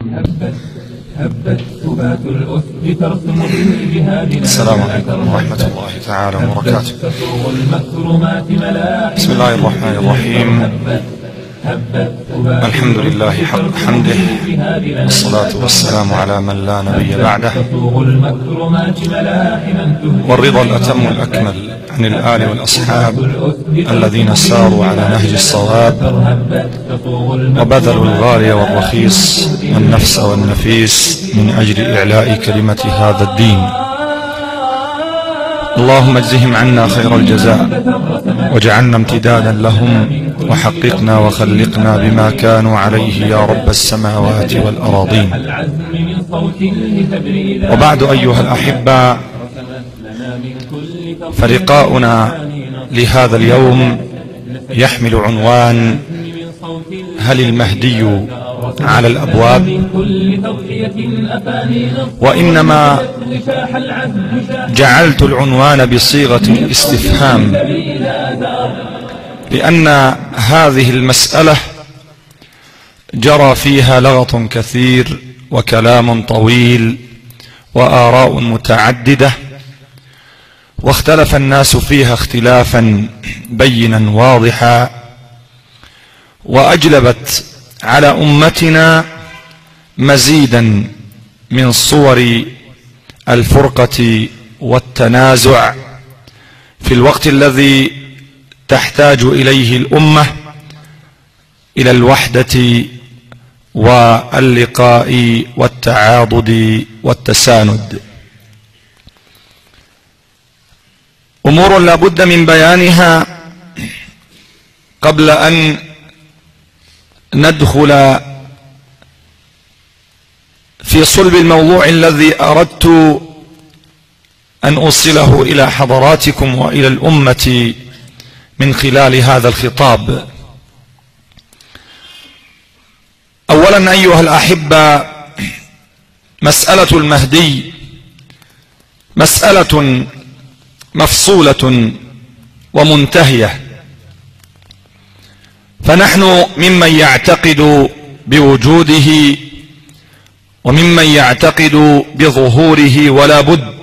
السلام عليكم ورحمة الله تعالى وبركاته. بسم الله الرحمن الرحيم. الحمد لله حق حمده، والصلاة والسلام على من لا نبي بعده، والرضا الأتم الأكمل عن الآل والأصحاب الذين ساروا على نهج الصواب وبذلوا الغالي والرخيص والنفس والنفيس من أجل إعلاء كلمة هذا الدين. اللهم اجزهم عنا خير الجزاء، واجعلنا امتدادا لهم، وحققنا وخلقنا بما كانوا عليه يا رب السماوات والأراضين. وبعد أيها الأحباء، فلقاؤنا لهذا اليوم يحمل عنوان: هل المهدي على الأبواب؟ وإنما جعلت العنوان بصيغة الاستفهام لأن هذه المسألة جرى فيها لغط كثير وكلام طويل وآراء متعددة، واختلف الناس فيها اختلافا بينا واضحا، وأجلبت على أمتنا مزيدا من صور الفرقة والتنازع في الوقت الذي تحتاج إليه الأمة إلى الوحدة واللقاء والتعاضد والتساند. أمور لا بد من بيانها قبل أن ندخل في صلب الموضوع الذي أردت أن أوصله إلى حضراتكم وإلى الأمة من خلال هذا الخطاب. أولا أيها الأحبة، مسألة المهدي مسألة مفصولة ومنتهية، فنحن ممن يعتقد بوجوده وممن يعتقد بظهوره ولا بد،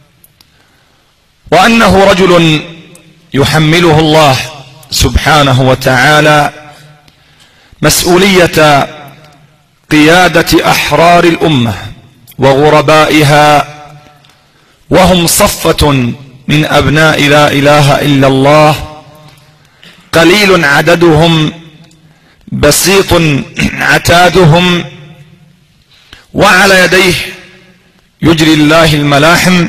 وأنه رجل يحمله الله سبحانه وتعالى مسؤولية قيادة أحرار الأمة وغربائها، وهم صفة من أبناء لا إله إلا الله، قليل عددهم بسيط عتادهم، وعلى يديه يجري الله الملاحم،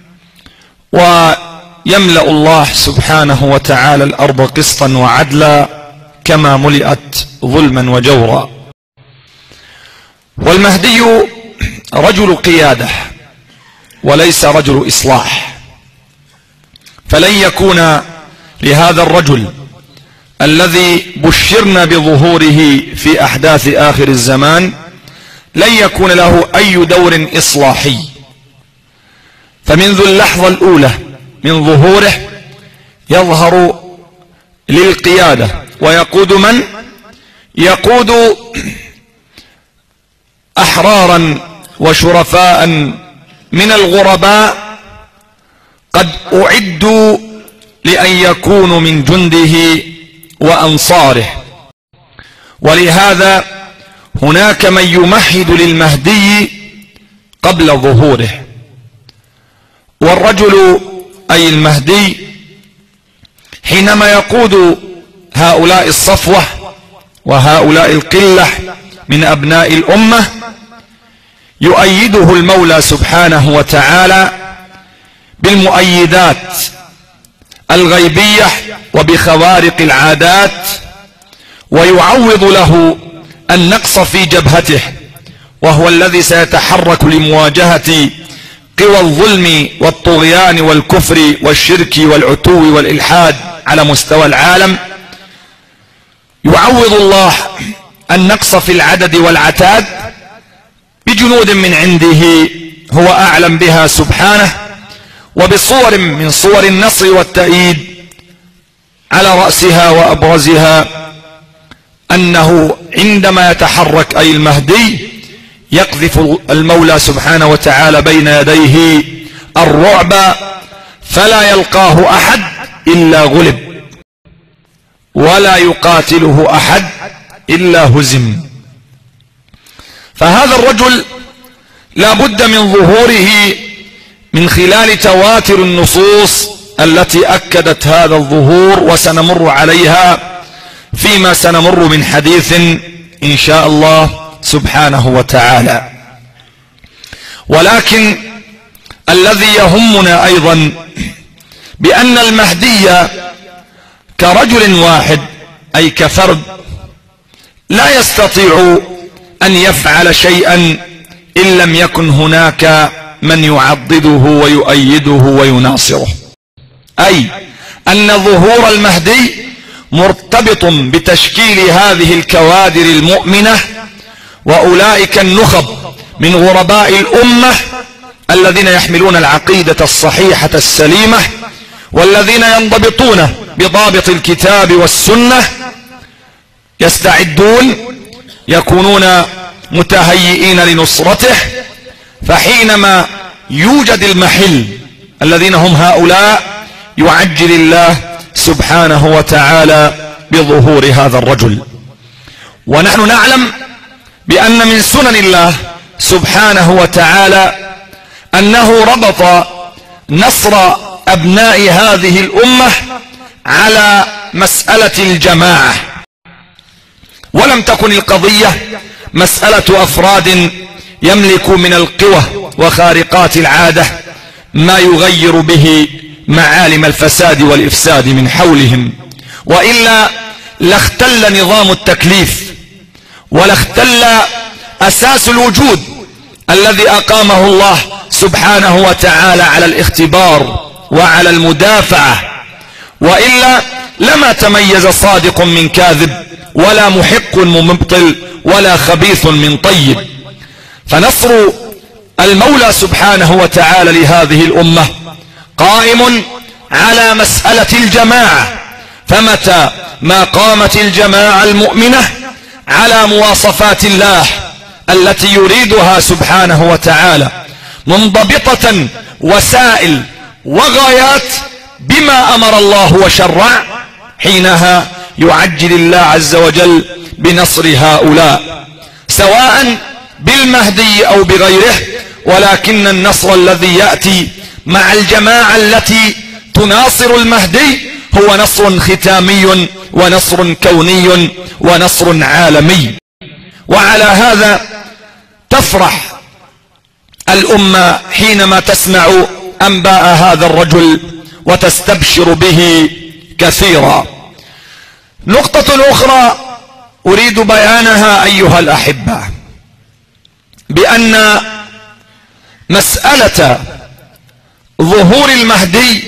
ويملأ الله سبحانه وتعالى الأرض قسطا وعدلا كما ملئت ظلما وجورا. والمهدي رجل قيادة وليس رجل إصلاح، فلن يكون لهذا الرجل الذي بشرنا بظهوره في أحداث آخر الزمان لن يكون له أي دور إصلاحي. فمنذ اللحظة الأولى من ظهوره يظهر للقيادة، ويقود من؟ يقود أحرارا وشرفاء من الغرباء قد أعدوا لأن يكونوا من جنده وأنصاره. ولهذا هناك من يمهد للمهدي قبل ظهوره، والرجل أي المهدي حينما يقود هؤلاء الصفوة وهؤلاء القلة من أبناء الأمة يؤيده المولى سبحانه وتعالى بالمؤيدات الغيبية وبخوارق العادات، ويعوض له النقص في جبهته، وهو الذي سيتحرك لمواجهة قوى الظلم والطغيان والكفر والشرك والعتو والإلحاد على مستوى العالم. يعوض الله النقص في العدد والعتاد بجنود من عنده هو أعلم بها سبحانه، وبصور من صور النصر والتأييد، على رأسها وأبرزها أنه عندما يتحرك أي المهدي يقذف المولى سبحانه وتعالى بين يديه الرعب فلا يلقاه أحد إلا غلب، ولا يقاتله أحد إلا هزم. فهذا الرجل لا بد من ظهوره من خلال تواتر النصوص التي أكدت هذا الظهور، وسنمر عليها فيما سنمر من حديث إن شاء الله سبحانه وتعالى. ولكن الذي يهمنا أيضا بأن المهدي كرجل واحد أي كفرد لا يستطيع أن يفعل شيئا إن لم يكن هناك من يعضده ويؤيده ويناصره، أي أن ظهور المهدي مرتبط بتشكيل هذه الكوادر المؤمنة وأولئك النخب من غرباء الأمة الذين يحملون العقيدة الصحيحة السليمة، والذين ينضبطون بضابط الكتاب والسنة، يستعدون يكونون متهيئين لنصرته. فحينما يوجد المحل الذين هم هؤلاء يعجل الله سبحانه وتعالى بظهور هذا الرجل. ونحن نعلم بأن من سنن الله سبحانه وتعالى أنه ربط نصر أبناء هذه الأمة على مسألة الجماعة، ولم تكن القضية مسألة أفراد يملكوا من القوة وخارقات العادة ما يغير به معالم الفساد والإفساد من حولهم، وإلا لاختل نظام التكليف ولاختل أساس الوجود الذي أقامه الله سبحانه وتعالى على الاختبار وعلى المدافعة، وإلا لما تميز صادق من كاذب ولا محق من مبطل ولا خبيث من طيب. فنصر المولى سبحانه وتعالى لهذه الأمة قائم على مسألة الجماعة، فمتى ما قامت الجماعة المؤمنة على مواصفات الله التي يريدها سبحانه وتعالى منضبطة وسائل وغايات بما أمر الله وشرع، حينها يعجل الله عز وجل بنصر هؤلاء سواء بالمهدي أو بغيره. ولكن النصر الذي يأتي مع الجماعة التي تناصر المهدي هو نصر ختامي ونصر كوني ونصر عالمي. وعلى هذا تفرح الأمة حينما تسمع أنباء هذا الرجل وتستبشر به كثيرا. نقطة أخرى أريد بيانها أيها الأحبة، بأن مسألة ظهور المهدي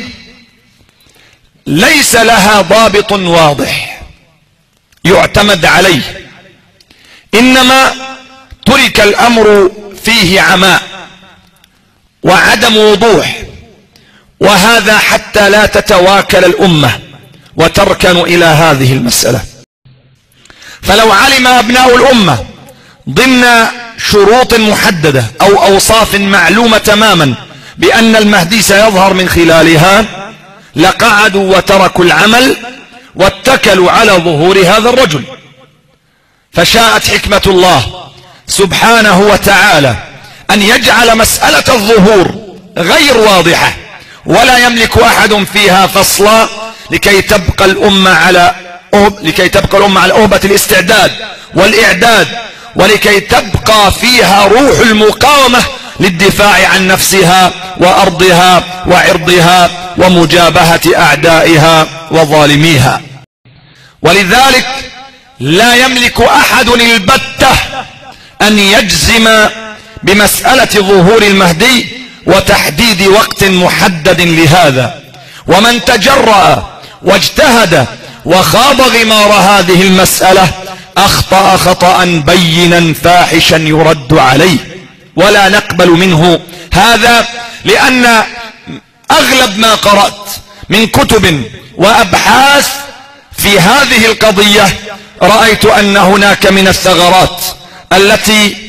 ليس لها ضابط واضح يعتمد عليه، إنما ترك الأمر فيه عماء وعدم وضوح، وهذا حتى لا تتواكل الأمة وتركن إلى هذه المسألة. فلو علم أبناء الأمة ضمن شروط محددة أو أوصاف معلومة تماما بأن المهدي سيظهر من خلالها لقعدوا وتركوا العمل واتكلوا على ظهور هذا الرجل. فشاءت حكمة الله سبحانه وتعالى أن يجعل مسألة الظهور غير واضحة ولا يملك أحد فيها فصلا لكي تبقى الأمة على أهبة الاستعداد والإعداد، ولكي تبقى فيها روح المقاومة للدفاع عن نفسها وأرضها وعرضها ومجابهة أعدائها وظالميها. ولذلك لا يملك أحد البتة أن يجزم بمسألة ظهور المهدي وتحديد وقت محدد لهذا. ومن تجرأ واجتهد وخاض غمار هذه المسألة أخطأ خطأ بينا فاحشا يرد عليه، ولا نقبل منه هذا، لأن أغلب ما قرأت من كتب وأبحاث في هذه القضية رأيت أن هناك من الثغرات التي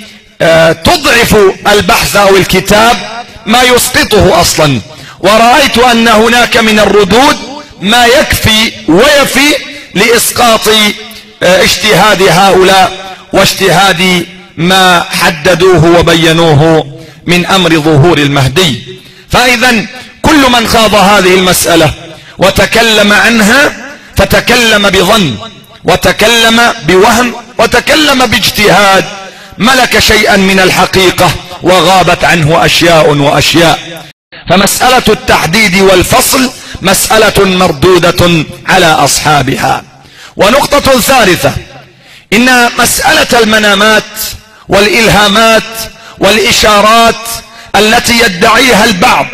تضعف البحث أو الكتاب ما يسقطه أصلا، ورأيت أن هناك من الردود ما يكفي ويفي لإسقاط اجتهاد هؤلاء واجتهاد ما حددوه وبينوه من أمر ظهور المهدي. فإذا كل من خاض هذه المسألة وتكلم عنها فتكلم بظن وتكلم بوهم وتكلم باجتهاد، ملك شيئا من الحقيقة وغابت عنه أشياء وأشياء. فمسألة التحديد والفصل مسألة مردودة على أصحابها. ونقطة ثالثة، إن مسألة المنامات والإلهامات والإشارات التي يدعيها البعض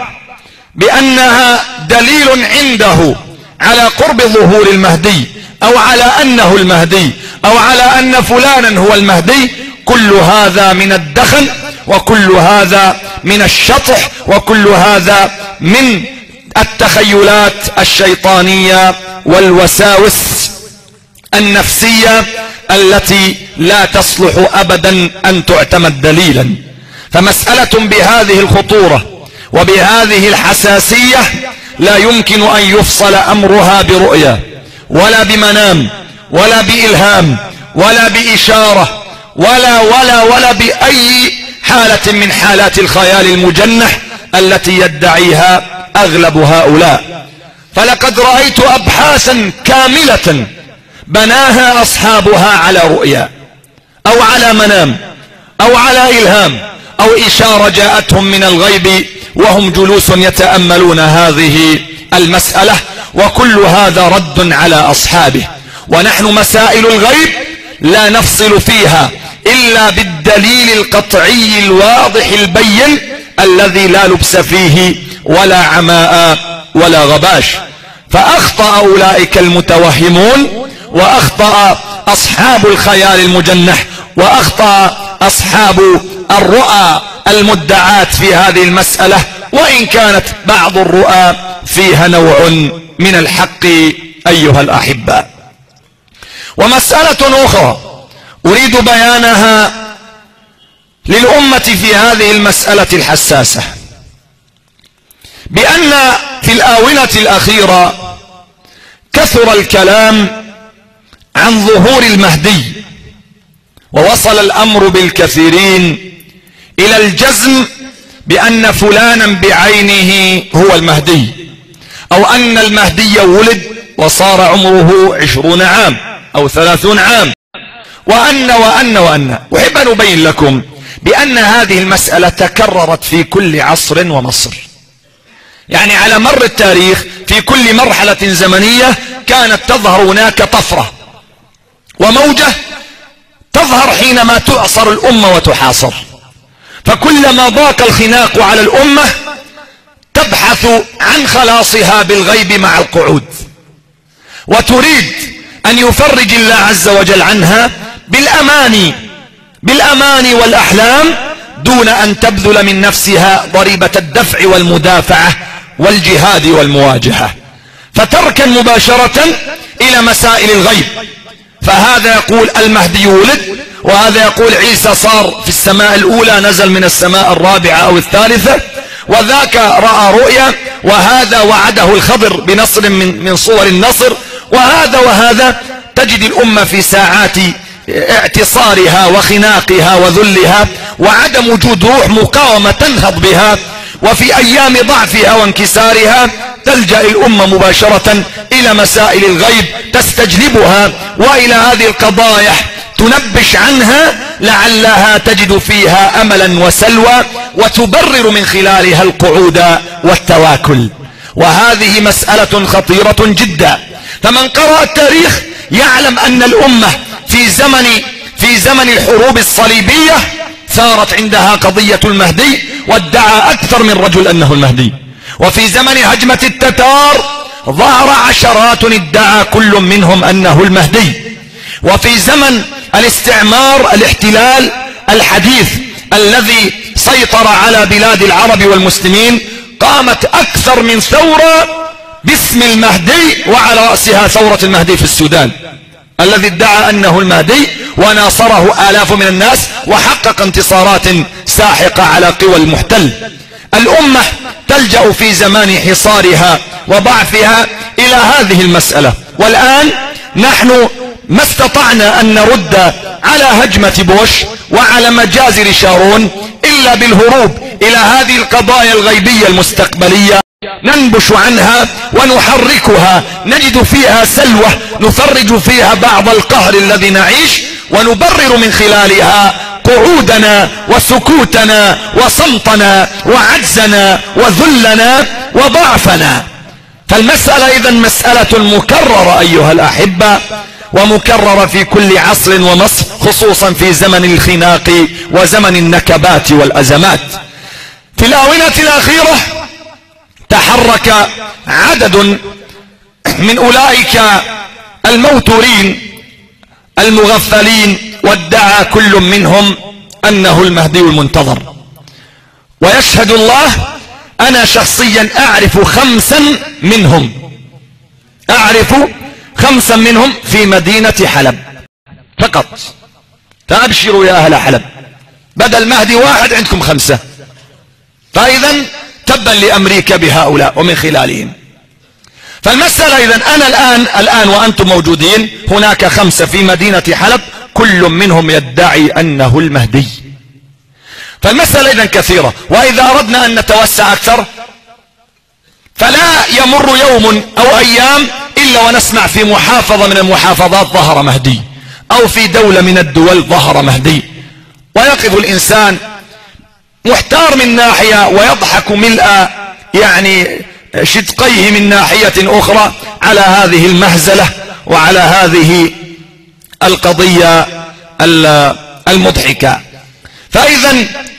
بأنها دليل عنده على قرب ظهور المهدي أو على أنه المهدي أو على أن فلانا هو المهدي، كل هذا من الدخل، وكل هذا من الشطح، وكل هذا من التخيلات الشيطانية والوساوس النفسية التي لا تصلح أبدا أن تعتمد دليلا. فمسألة بهذه الخطورة وبهذه الحساسية لا يمكن أن يفصل أمرها برؤية ولا بمنام ولا بإلهام ولا بإشارة ولا بأي حالة من حالات الخيال المجنح التي يدعيها أغلب هؤلاء. فلقد رأيت أبحاثا كاملة بناها أصحابها على رؤيا أو على منام أو على إلهام أو إشارة جاءتهم من الغيب وهم جلوس يتأملون هذه المسألة، وكل هذا رد على أصحابه. ونحن مسائل الغيب لا نفصل فيها إلا بالدليل القطعي الواضح البين الذي لا لبس فيه ولا عماء ولا غباش. فأخطأ أولئك المتوهمون، وأخطأ أصحاب الخيال المجنح، وأخطأ أصحاب الرؤى المدعات في هذه المسألة، وإن كانت بعض الرؤى فيها نوع من الحق أيها الأحباء. ومسألة أخرى أريد بيانها للأمة في هذه المسألة الحساسة، بأن في الآونة الأخيرة كثر الكلام عن ظهور المهدي، ووصل الأمر بالكثيرين إلى الجزم بأن فلانا بعينه هو المهدي، أو أن المهدي ولد وصار عمره 20 عام أو 30 عام، وأن. أحب أن أبين لكم بأن هذه المسألة تكررت في كل عصر ومصر، يعني على مر التاريخ في كل مرحلة زمنية كانت تظهر هناك طفرة وموجة تظهر حينما تؤصر الأمة وتحاصر. فكلما ضاق الخناق على الأمة تبحث عن خلاصها بالغيب مع القعود، وتريد أن يفرج الله عز وجل عنها بالأماني والأحلام، دون أن تبذل من نفسها ضريبة الدفع والمدافعة والجهاد والمواجهة، فتركن مباشرة إلى مسائل الغيب. فهذا يقول المهدي ولد، وهذا يقول عيسى صار في السماء الأولى نزل من السماء الرابعة أو الثالثة، وذاك رأى رؤيا، وهذا وعده الخضر بنصر من صور النصر، وهذا تجد الأمة في ساعات اعتصارها وخناقها وذلها وعدم وجود روح مقاومة تنهض بها، وفي أيام ضعفها وانكسارها تلجأ الأمة مباشرة إلى مسائل الغيب تستجلبها، وإلى هذه القضايا تنبش عنها لعلها تجد فيها أملا وسلوى، وتبرر من خلالها القعود والتواكل. وهذه مسألة خطيرة جدا. فمن قرأ التاريخ يعلم أن الأمة في زمن الحروب الصليبية ثارت عندها قضية المهدي، وادعى أكثر من رجل أنه المهدي. وفي زمن هجمة التتار ظهر عشرات ادعى كل منهم أنه المهدي. وفي زمن الاحتلال الحديث الذي سيطر على بلاد العرب والمسلمين قامت أكثر من ثورة باسم المهدي، وعلى رأسها ثورة المهدي في السودان. الذي ادعى أنه المهدي وناصره آلاف من الناس وحقق انتصارات ساحقة على قوى المحتل. الأمة تلجأ في زمان حصارها وضعفها إلى هذه المسألة، والآن نحن ما استطعنا أن نرد على هجمة بوش وعلى مجازر شارون إلا بالهروب إلى هذه القضايا الغيبية المستقبلية، ننبش عنها ونحركها، نجد فيها سلوة نفرج فيها بعض القهر الذي نعيش، ونبرر من خلالها قعودنا وسكوتنا وصمتنا وعجزنا وذلنا وضعفنا. فالمسألة إذن مسألة مكررة أيها الأحبة، ومكررة في كل عصر ومصر، خصوصا في زمن الخناق وزمن النكبات والأزمات. في الآونة الأخيرة تحرك عدد من أولئك الموتورين المغفلين، وادعى كل منهم أنه المهدي المنتظر. ويشهد الله أنا شخصيا أعرف 5 منهم، أعرف 5 منهم في مدينة حلب فقط. فأبشروا يا أهل حلب، بدل مهدي واحد عندكم 5. فإذا تبا لأمريكا بهؤلاء ومن خلالهم. فالمسألة إذن أنا الآن وأنتم موجودين، هناك 5 في مدينة حلب كل منهم يدعي أنه المهدي. فالمسألة إذن كثيرة، وإذا أردنا أن نتوسع أكثر فلا يمر يوم أو أيام إلا ونسمع في محافظة من المحافظات ظهر مهدي، أو في دولة من الدول ظهر مهدي، ويقف الإنسان محتار من ناحية ويضحك ملء يعني شدقيه من ناحية أخرى على هذه المهزلة وعلى هذه القضية المضحكة. فإذا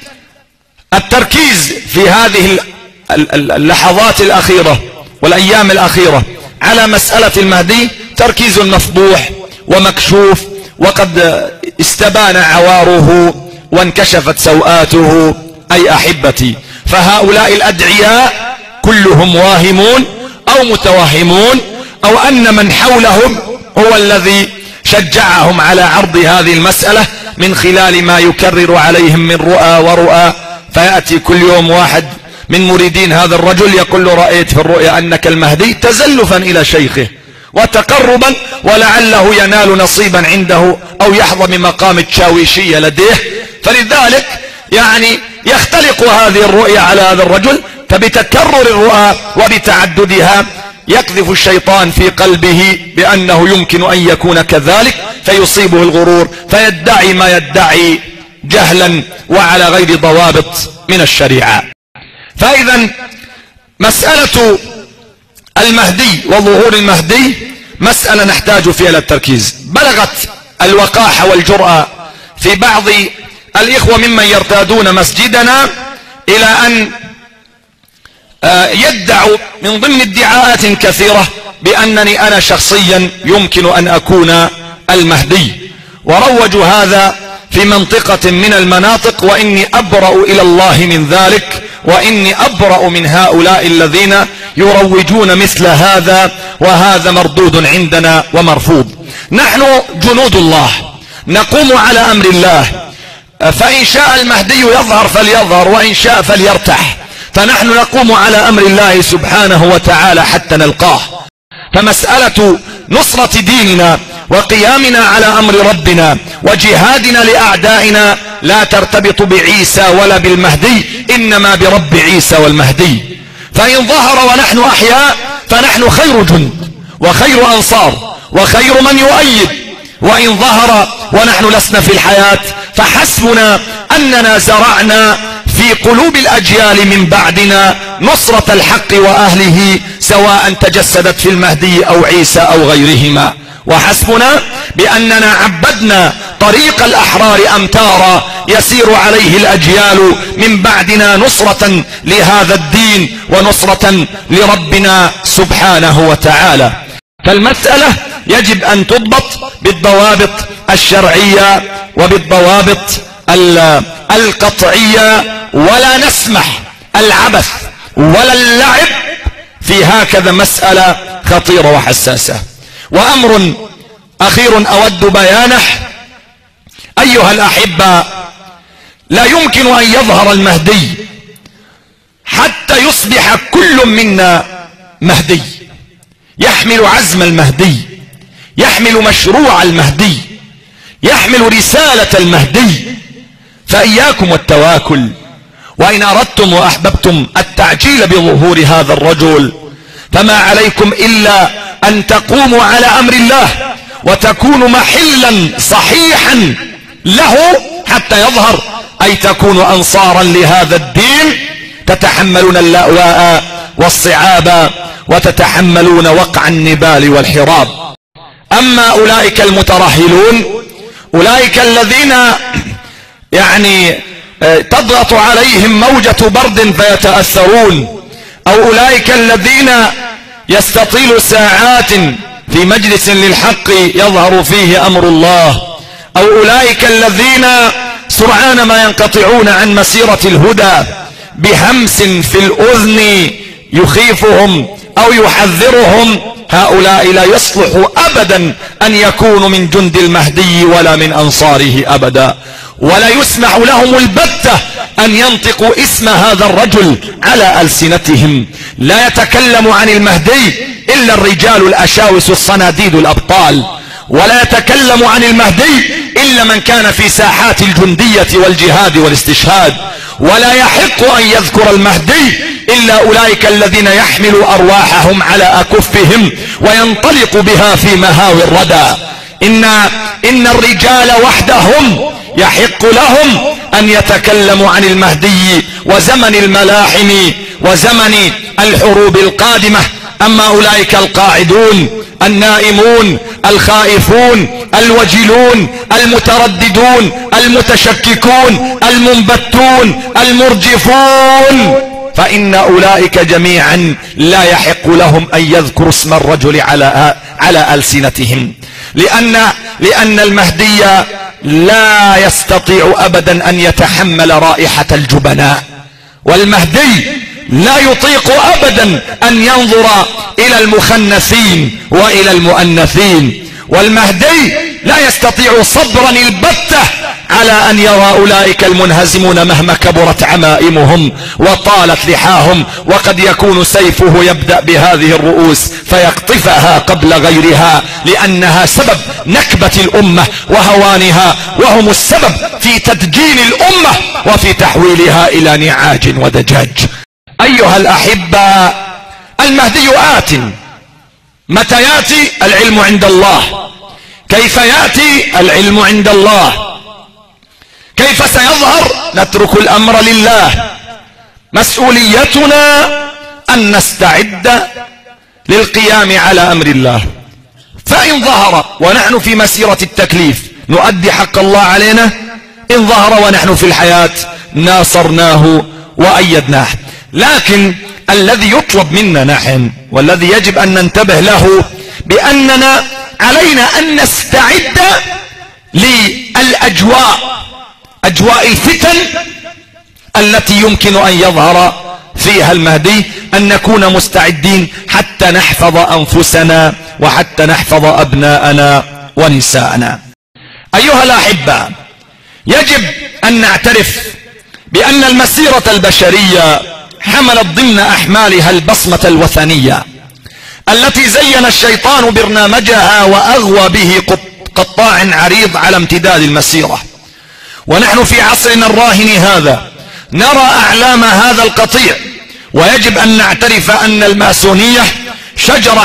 التركيز في هذه اللحظات الأخيرة والأيام الأخيرة على مسألة المهدي تركيز مفضوح ومكشوف، وقد استبان عواره وانكشفت سوآته. أي أحبتي، فهؤلاء الأدعياء كلهم واهمون أو متوهمون، أو أن من حولهم هو الذي شجعهم على عرض هذه المسألة من خلال ما يكرر عليهم من رؤى ورؤى. فيأتي كل يوم واحد من مريدين هذا الرجل يقول له رأيت في الرؤيا أنك المهدي، تزلفا إلى شيخه وتقربا، ولعله ينال نصيبا عنده أو يحظى من مقام التشاويشية لديه. فلذلك يعني يختلق هذه الرؤيا على هذا الرجل، فبتكرر الرؤى وبتعددها يقذف الشيطان في قلبه بأنه يمكن أن يكون كذلك، فيصيبه الغرور فيدعي ما يدعي جهلا وعلى غير ضوابط من الشريعة. فإذا مسألة المهدي وظهور المهدي مسألة نحتاج فيها إلى التركيز. بلغت الوقاحة والجرأة في بعض الإخوة ممن يرتادون مسجدنا إلى أن يدعوا من ضمن ادعاءات كثيرة بأنني أنا شخصيا يمكن أن أكون المهدي، وروجوا هذا في منطقة من المناطق، وإني أبرأ إلى الله من ذلك، وإني أبرأ من هؤلاء الذين يروجون مثل هذا، وهذا مردود عندنا ومرفوض. نحن جنود الله نقوم على أمر الله، فإن شاء المهدي يظهر فليظهر، وإن شاء فليرتح، فنحن نقوم على أمر الله سبحانه وتعالى حتى نلقاه. فمسألة نصرة ديننا وقيامنا على أمر ربنا وجهادنا لأعدائنا لا ترتبط بعيسى ولا بالمهدي، إنما برب عيسى والمهدي. فإن ظهر ونحن أحياء فنحن خير جند وخير أنصار وخير من يؤيد، وإن ظهر ونحن لسنا في الحياة فحسبنا أننا زرعنا في قلوب الأجيال من بعدنا نصرة الحق وأهله، سواء تجسدت في المهدي أو عيسى أو غيرهما. وحسبنا بأننا عبدنا طريق الأحرار أمتارا يسير عليه الأجيال من بعدنا نصرة لهذا الدين ونصرة لربنا سبحانه وتعالى. فالمسألة يجب أن تضبط بالضوابط الشرعية وبالضوابط القطعية، ولا نسمح العبث ولا اللعب في هكذا مسألة خطيرة وحساسة. وأمر أخير أود بيانه. أيها الأحبة، لا يمكن أن يظهر المهدي حتى يصبح كل منا مهدي، يحمل عزم المهدي، يحمل مشروع المهدي، يحمل رسالة المهدي. فإياكم والتواكل، وإن أردتم وأحببتم التعجيل بظهور هذا الرجل فما عليكم إلا أن تقوموا على أمر الله وتكونوا محلا صحيحا له حتى يظهر، أي تكونوا أنصارا لهذا الدين، تتحملون اللأواء والصعاب وتتحملون وقع النبال والحراب. أما أولئك المترهلون، أولئك الذين يعني تضغط عليهم موجة برد فيتأثرون، أو أولئك الذين يستطيل ساعات في مجلس للحق يظهر فيه أمر الله، أو أولئك الذين سرعان ما ينقطعون عن مسيرة الهدى بهمس في الأذن يخيفهم أو يحذرهم، هؤلاء لا يصلح أبدا أن يكونوا من جند المهدي ولا من أنصاره أبدا، ولا يسمح لهم البتة أن ينطقوا اسم هذا الرجل على ألسنتهم. لا يتكلم عن المهدي إلا الرجال الأشاوس الصناديد الأبطال، ولا يتكلم عن المهدي إلا من كان في ساحات الجندية والجهاد والاستشهاد، ولا يحق أن يذكر المهدي إلا أولئك الذين يحملوا أرواحهم على أكفهم وينطلق بها في مهاوي الردى. إن الرجال وحدهم يحق لهم أن يتكلموا عن المهدي وزمن الملاحم وزمن الحروب القادمة. أما أولئك القاعدون النائمون الخائفون الوجلون المترددون المتشككون المنبتون المرجفون، فإن أولئك جميعا لا يحق لهم أن يذكروا اسم الرجل على ألسنتهم، لأن المهدي لا يستطيع أبدا أن يتحمل رائحة الجبناء، والمهدي لا يطيق أبدا أن ينظر إلى المخنثين وإلى المؤنثين، والمهدي لا يستطيع صبرا البتة على أن يرى أولئك المنهزمون مهما كبرت عمائمهم وطالت لحاهم، وقد يكون سيفه يبدأ بهذه الرؤوس فيقطفها قبل غيرها، لأنها سبب نكبة الأمة وهوانها، وهم السبب في تدجين الأمة وفي تحويلها إلى نعاج ودجاج. أيها الأحبة، المهدي آت. متى يأتي؟ العلم عند الله. كيف يأتي؟ العلم عند الله. كيف سيظهر؟ نترك الأمر لله. مسؤوليتنا أن نستعد للقيام على أمر الله، فإن ظهر ونحن في مسيرة التكليف نؤدي حق الله علينا، إن ظهر ونحن في الحياة ناصرناه وأيدناه. لكن الذي يطلب منا نحن والذي يجب أن ننتبه له بأننا علينا أن نستعد للأجواء، أجواء الفتن التي يمكن أن يظهر فيها المهدي، أن نكون مستعدين حتى نحفظ أنفسنا وحتى نحفظ أبناءنا ونساءنا. أيها الأحبة، يجب أن نعترف بأن المسيرة البشرية حملت ضمن أحمالها البصمة الوثنية التي زين الشيطان برنامجها وأغوى به قطاع عريض على امتداد المسيرة. ونحن في عصرنا الراهن هذا نرى أعلام هذا القطيع، ويجب أن نعترف أن الماسونية شجرة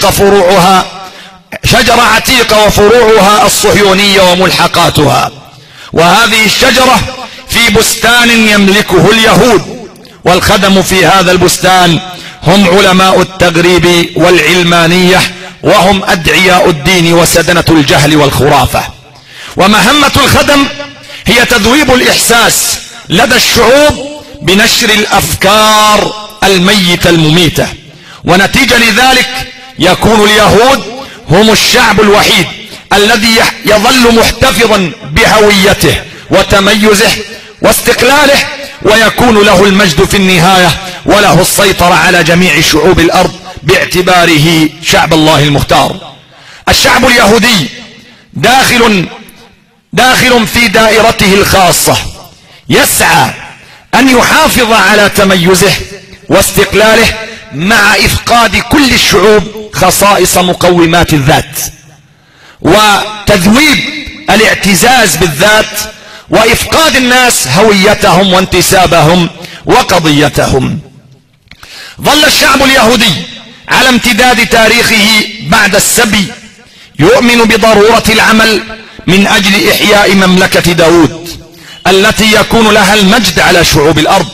عتيقة وفروعها الصهيونية وملحقاتها، وهذه الشجرة في بستان يملكه اليهود، والخدم في هذا البستان هم علماء التغريب والعلمانية، وهم أدعياء الدين وسدنة الجهل والخرافة. ومهمة الخدم هي تذويب الإحساس لدى الشعوب بنشر الأفكار الميتة المميتة، ونتيجة لذلك يكون اليهود هم الشعب الوحيد الذي يظل محتفظا بهويته وتميزه واستقلاله، ويكون له المجد في النهاية وله السيطرة على جميع شعوب الأرض باعتباره شعب الله المختار. الشعب اليهودي داخل في دائرته الخاصة، يسعى أن يحافظ على تميزه واستقلاله مع إفقاد كل الشعوب خصائص مقومات الذات، وتذويب الاعتزاز بالذات، وإفقاد الناس هويتهم وانتسابهم وقضيتهم. ظل الشعب اليهودي على امتداد تاريخه بعد السبي يؤمن بضرورة العمل من أجل إحياء مملكة داود التي يكون لها المجد على شعوب الأرض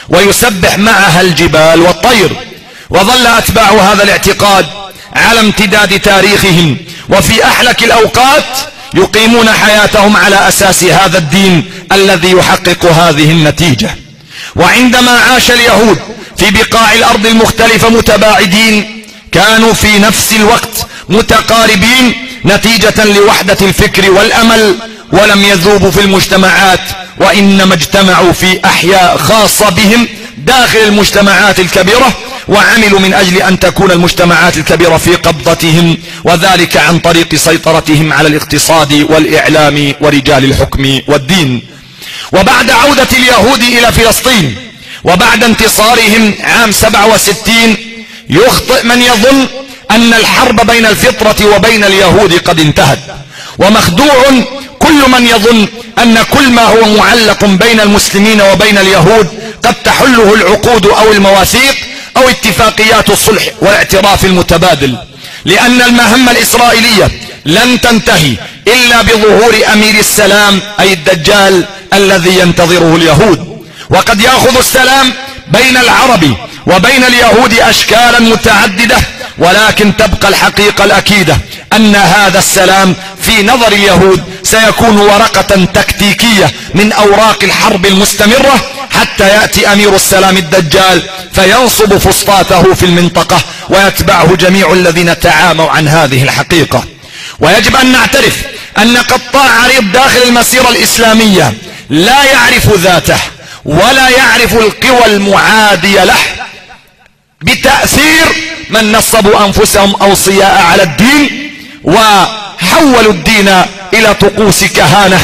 ويسبح معها الجبال والطير. وظل أتباع هذا الاعتقاد على امتداد تاريخهم وفي أحلك الأوقات يقيمون حياتهم على أساس هذا الدين الذي يحقق هذه النتيجة. وعندما عاش اليهود في بقاع الأرض المختلفة متباعدين، كانوا في نفس الوقت متقاربين نتيجة لوحدة الفكر والأمل، ولم يذوبوا في المجتمعات، وإنما اجتمعوا في أحياء خاصة بهم داخل المجتمعات الكبيرة، وعملوا من أجل أن تكون المجتمعات الكبيرة في قبضتهم، وذلك عن طريق سيطرتهم على الاقتصاد والإعلام ورجال الحكم والدين. وبعد عودة اليهود إلى فلسطين وبعد انتصارهم عام 67، يخطئ من يظن أن الحرب بين الفطرة وبين اليهود قد انتهت، ومخدوع كل من يظن أن كل ما هو معلق بين المسلمين وبين اليهود قد تحله العقود أو المواثيق أو اتفاقيات الصلح والاعتراف المتبادل، لأن المهمة الإسرائيلية لن تنتهي إلا بظهور أمير السلام أي الدجال الذي ينتظره اليهود. وقد يأخذ السلام بين العرب وبين اليهود أشكالا متعددة، ولكن تبقى الحقيقة الأكيدة أن هذا السلام في نظر اليهود سيكون ورقة تكتيكية من أوراق الحرب المستمرة حتى يأتي أمير السلام الدجال فينصب فسطاته في المنطقة ويتبعه جميع الذين تعاموا عن هذه الحقيقة. ويجب أن نعترف أن قطاع عريض داخل المسيرة الإسلامية لا يعرف ذاته ولا يعرف القوى المعادية له، بتأثير من نصبوا أنفسهم أوصياء على الدين وحولوا الدين إلى طقوس كهانة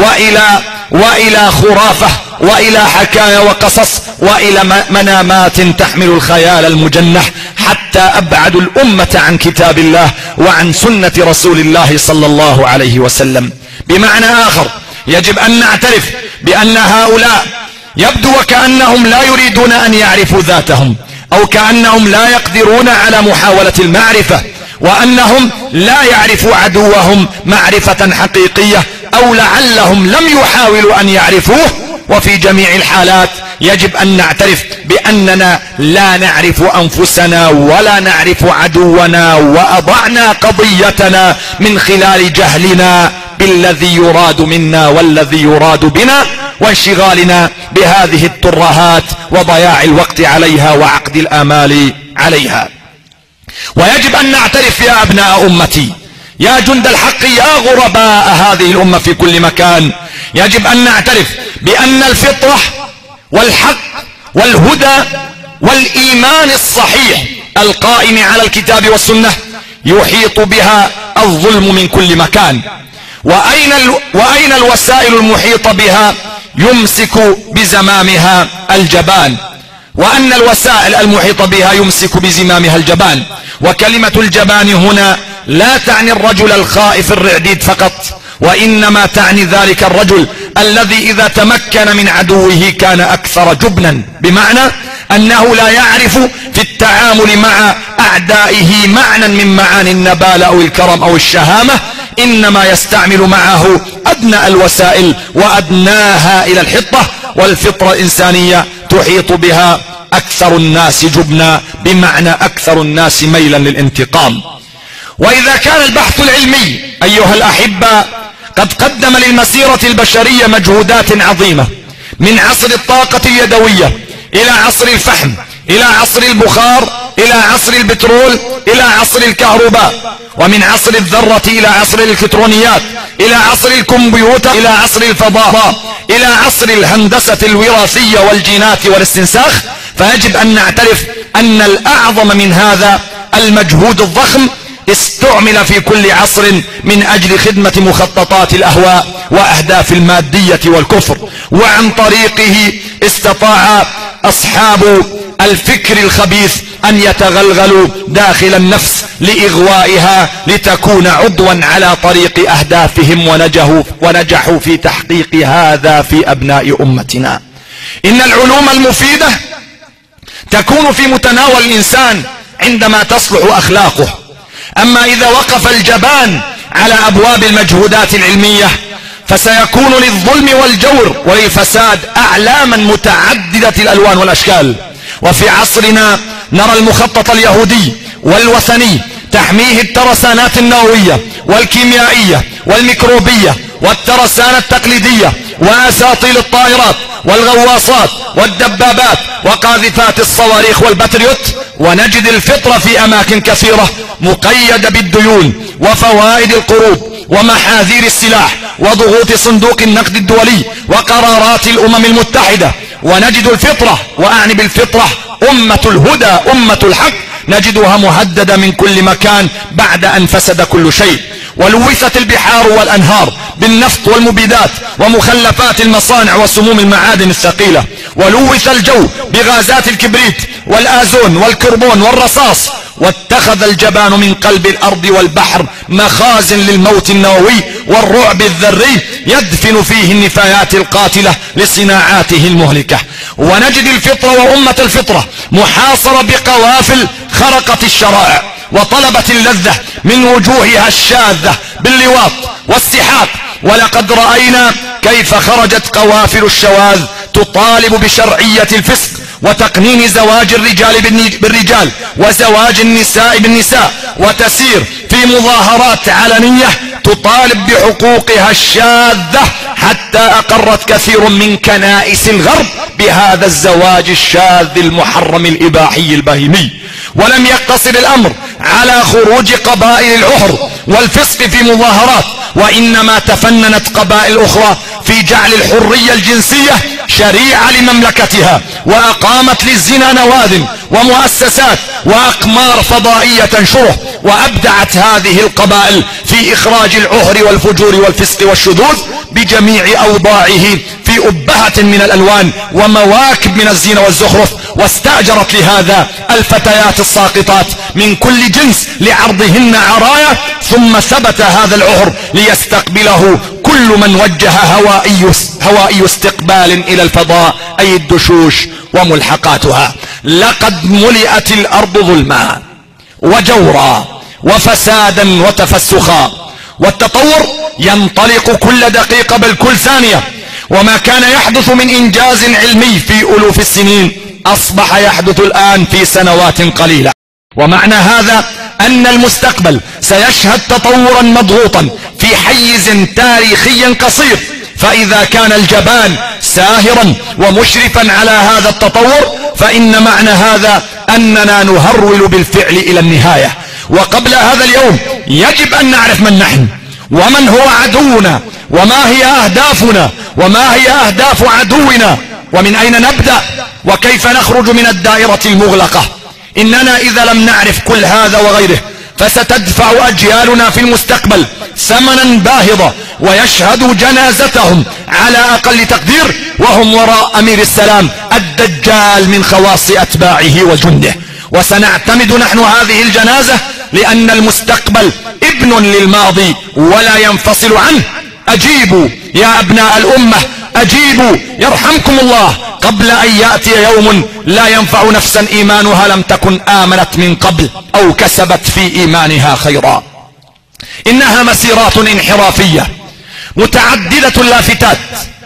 وإلى خرافة وإلى حكاية وقصص وإلى منامات تحمل الخيال المجنح، حتى أبعدوا الأمة عن كتاب الله وعن سنة رسول الله صلى الله عليه وسلم. بمعنى آخر، يجب أن نعترف بأن هؤلاء يبدو وكأنهم لا يريدون أن يعرفوا ذاتهم، أو كأنهم لا يقدرون على محاولة المعرفة، وأنهم لا يعرفوا عدوهم معرفة حقيقية، أو لعلهم لم يحاولوا أن يعرفوه. وفي جميع الحالات يجب أن نعترف بأننا لا نعرف أنفسنا ولا نعرف عدونا، وأضعنا قضيتنا من خلال جهلنا بالذي يراد منا والذي يراد بنا، وانشغالنا بهذه الترهات وضياع الوقت عليها وعقد الآمال عليها. ويجب أن نعترف يا أبناء أمتي، يا جند الحق، يا غرباء هذه الأمة في كل مكان، يجب أن نعترف بأن الفطرة والحق والهدى والإيمان الصحيح القائم على الكتاب والسنة يحيط بها الظلم من كل مكان. وأين الوسائل المحيطة بها؟ يمسك بزمامها الجبان، وأن الوسائل المحيطة بها يمسك بزمامها الجبان. وكلمة الجبان هنا لا تعني الرجل الخائف الرعديد فقط، وإنما تعني ذلك الرجل الذي إذا تمكن من عدوه كان أكثر جبنا، بمعنى أنه لا يعرف في التعامل مع أعدائه معنى من معاني النبال أو الكرم أو الشهامة، إنما يستعمل معه أدنى الوسائل وأدناها إلى الحطة. والفطرة الإنسانية تحيط بها أكثر الناس جبنا، بمعنى أكثر الناس ميلا للانتقام. وإذا كان البحث العلمي أيها الأحبة قد قدم للمسيرة البشرية مجهودات عظيمة، من عصر الطاقة اليدوية إلى عصر الفحم، إلى عصر البخار، إلى عصر البترول، إلى عصر الكهرباء، ومن عصر الذرة إلى عصر الإلكترونيات، إلى عصر الكمبيوتر، إلى عصر الفضاء، إلى عصر الهندسة الوراثية والجينات والاستنساخ. فيجب أن نعترف أن الأعظم من هذا المجهود الضخم استعمل في كل عصر من أجل خدمة مخططات الأهواء وأهداف المادية والكفر، وعن طريقه استطاع أصحاب الفكر الخبيث أن يتغلغلوا داخل النفس لإغوائها لتكون عضوا على طريق أهدافهم، ونجحوا في تحقيق هذا في أبناء أمتنا. إن العلوم المفيدة تكون في متناول الإنسان عندما تصلح أخلاقه، أما إذا وقف الجبان على أبواب المجهودات العلمية فسيكون للظلم والجور وللفساد أعلاما متعددة الألوان والأشكال. وفي عصرنا نرى المخطط اليهودي والوثني تحميه الترسانات النووية والكيميائية والميكروبية والترسانة التقليدية وأساطيل الطائرات والغواصات والدبابات وقاذفات الصواريخ والباتريوت، ونجد الفطرة في أماكن كثيرة مقيدة بالديون وفوائد القروض ومحاذير السلاح وضغوط صندوق النقد الدولي وقرارات الأمم المتحدة. ونجد الفطرة، وأعني بالفطرة أمة الهدى أمة الحق، نجدها مهددة من كل مكان بعد أن فسد كل شيء. ولوثت البحار والأنهار بالنفط والمبيدات ومخلفات المصانع وسموم المعادن الثقيلة، ولوث الجو بغازات الكبريت والآزون والكربون والرصاص، واتخذ الجبان من قلب الأرض والبحر مخازن للموت النووي والرعب الذري يدفن فيه النفايات القاتلة لصناعاته المهلكة. ونجد الفطرة وأمة الفطرة محاصرة بقوافل خرقت الشرائع وطلبت اللذة من وجوهها الشاذة باللواط والسحاق. ولقد رأينا كيف خرجت قوافل الشواذ تطالب بشرعية الفسق وتقنين زواج الرجال بالرجال وزواج النساء بالنساء، وتسير في مظاهرات علنية تطالب بحقوقها الشاذة، حتى أقرت كثير من كنائس الغرب بهذا الزواج الشاذ المحرم الإباحي البهيمي. ولم يقتصر الأمر على خروج قبائل العهر والفسق في مظاهرات، وإنما تفننت قبائل أخرى في جعل الحرية الجنسية شريعة لمملكتها، وأقامت للزنا نوادم ومؤسسات وأقمار فضائية تنشره. وأبدعت هذه القبائل في إخراج العهر والفجور والفسق والشذوذ بجميع أوضاعه في أبهة من الألوان ومواكب من الزينة والزخرف، واستأجرت لهذا الفتيات الساقطات من كل جنس لعرضهن عرايا، ثم ثبت هذا العهر ليستقبله كل من وجه هوائي استقبال إلى الفضاء، أي الدشوش وملحقاتها. لقد ملئت الأرض ظلما وجورا وفسادا وتفسخا، والتطور ينطلق كل دقيقة بل كل ثانية، وما كان يحدث من إنجاز علمي في ألوف السنين أصبح يحدث الآن في سنوات قليلة. ومعنى هذا أن المستقبل سيشهد تطورا مضغوطا في حيز تاريخي قصير، فإذا كان الجبان ساهرا ومشرفا على هذا التطور فإن معنى هذا أننا نهرول بالفعل إلى النهاية. وقبل هذا اليوم يجب أن نعرف من نحن ومن هو عدونا وما هي أهدافنا وما هي أهداف عدونا، ومن أين نبدأ وكيف نخرج من الدائرة المغلقة. إننا إذا لم نعرف كل هذا وغيره فستدفع أجيالنا في المستقبل ثمنا باهظا، ويشهد جنازتهم على أقل تقدير وهم وراء أمير السلام الدجال من خواص أتباعه وجنده. وسنعتمد نحن هذه الجنازة لأن المستقبل ابن للماضي ولا ينفصل عنه. أجيبوا يا أبناء الأمة، أجيبوا يرحمكم الله قبل أن يأتي يوم لا ينفع نفسا إيمانها لم تكن آمنت من قبل أو كسبت في إيمانها خيرا. إنها مسيرات انحرافية متعددة اللافتات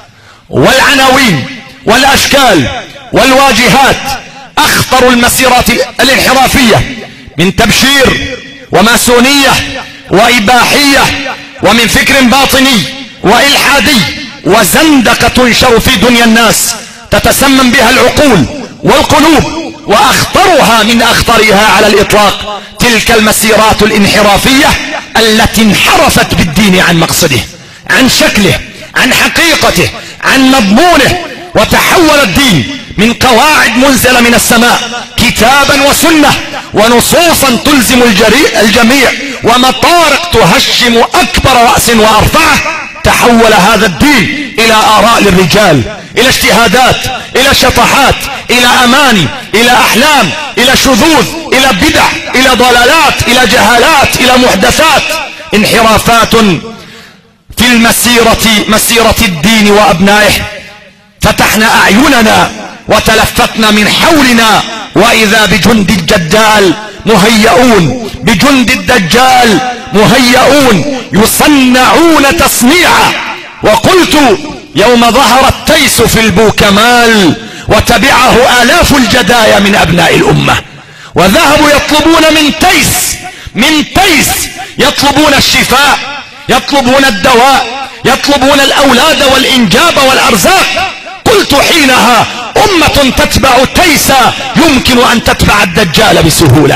والعناوين والأشكال والواجهات. أخطر المسيرات الانحرافية من تبشير وماسونية وإباحية ومن فكر باطني وإلحادي وزندقة تنشر في دنيا الناس تتسمم بها العقول والقلوب. وأخطرها من أخطرها على الإطلاق تلك المسيرات الانحرافية التي انحرفت بالدين عن مقصده، عن شكله، عن حقيقته، عن مضمونه، وتحول الدين من قواعد منزلة من السماء كتابا وسنة ونصوصا تلزم الجميع ومطارق تهشم أكبر رأس وأرفعه، تحول هذا الدين إلى آراء للرجال، إلى اجتهادات، إلى شطحات، إلى أماني، إلى أحلام، إلى شذوذ، إلى بدع، إلى ضلالات، إلى جهالات، إلى محدثات، انحرافات في مسيرة الدين وأبنائه. فتحنا أعيننا وتلفتنا من حولنا، وإذا بجند الدجال مهيئون، بجند الدجال مهيئون يصنعون تصنيعا. وقلت يوم ظهر التيس في البوكمال وتبعه آلاف الجدايا من أبناء الأمة، وذهبوا يطلبون من تيس يطلبون الشفاء، يطلبون الدواء، يطلبون الأولاد والإنجاب والأرزاق. قلت حينها أمة تتبع تيسا يمكن أن تتبع الدجال بسهولة.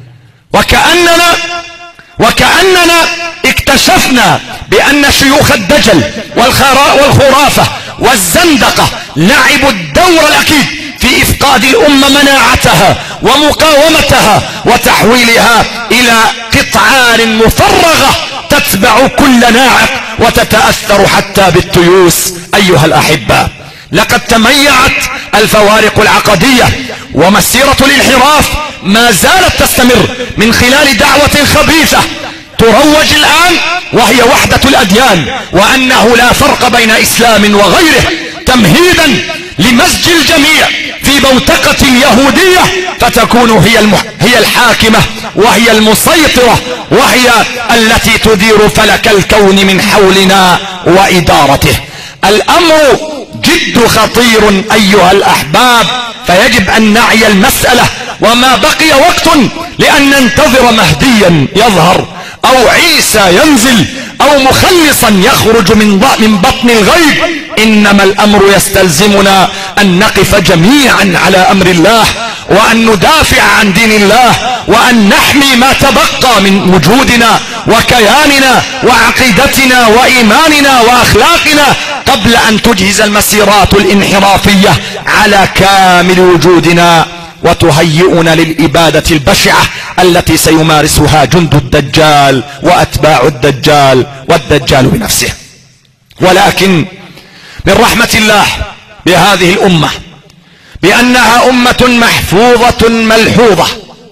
وكأننا اكتشفنا بأن شيوخ الدجل والخرافة والزندقة لعبوا الدور الأكيد في إفقاد الأمة مناعتها ومقاومتها وتحويلها إلى قطعان مفرغة تتبع كل ناعق وتتأثر حتى بالتيوس. أيها الأحبة، لقد تميعت الفوارق العقدية، ومسيرة الانحراف ما زالت تستمر من خلال دعوة خبيثة تروج الآن، وهي وحدة الأديان، وأنه لا فرق بين إسلام وغيره، تمهيدا لمزج الجميع في بوتقة يهودية، فتكون هي الحاكمة وهي المسيطرة وهي التي تدير فلك الكون من حولنا وإدارته. الأمر جد خطير أيها الأحباب، فيجب أن نعي المسألة، وما بقي وقت لأن ننتظر مهديا يظهر أو عيسى ينزل أو مخلصا يخرج من بطن الغيب. إنما الأمر يستلزمنا أن نقف جميعا على أمر الله، وأن ندافع عن دين الله، وأن نحمي ما تبقى من وجودنا وكياننا وعقيدتنا وإيماننا وأخلاقنا قبل أن تجهز المسيرات الانحرافية على كامل وجودنا وتهيئنا للإبادة البشعة التي سيمارسها جند الدجال وأتباع الدجال والدجال بنفسه. ولكن من رحمة الله بهذه الأمة بأنها أمة محفوظة ملحوظة،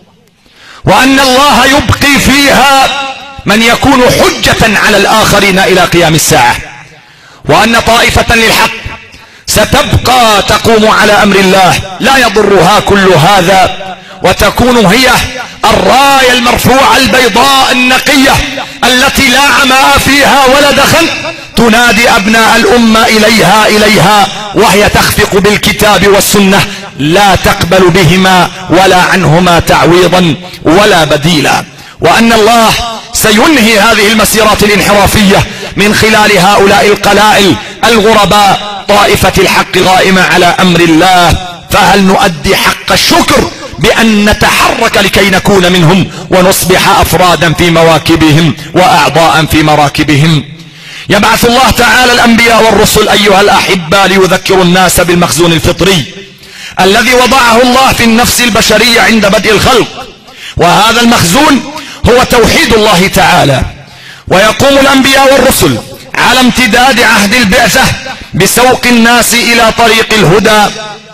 وأن الله يبقي فيها من يكون حجة على الآخرين إلى قيام الساعة، وأن طائفة للحق ستبقى تقوم على أمر الله لا يضرها كل هذا، وتكون هي الراية المرفوعة البيضاء النقية التي لا عماء فيها ولا دخن، تنادي أبناء الأمة إليها وهي تخفق بالكتاب والسنة، لا تقبل بهما ولا عنهما تعويضا ولا بديلا. وأن الله سينهي هذه المسيرات الانحرافية من خلال هؤلاء القلائل الغرباء، طائفة الحق غائمة على أمر الله. فهل نؤدي حق الشكر بأن نتحرك لكي نكون منهم ونصبح أفرادا في مواكبهم وأعضاء في مراكبهم؟ يبعث الله تعالى الأنبياء والرسل أيها الأحبة ليذكروا الناس بالمخزون الفطري الذي وضعه الله في النفس البشرية عند بدء الخلق، وهذا المخزون هو توحيد الله تعالى. ويقوم الأنبياء والرسل على امتداد عهد البعثة بسوق الناس إلى طريق الهدى،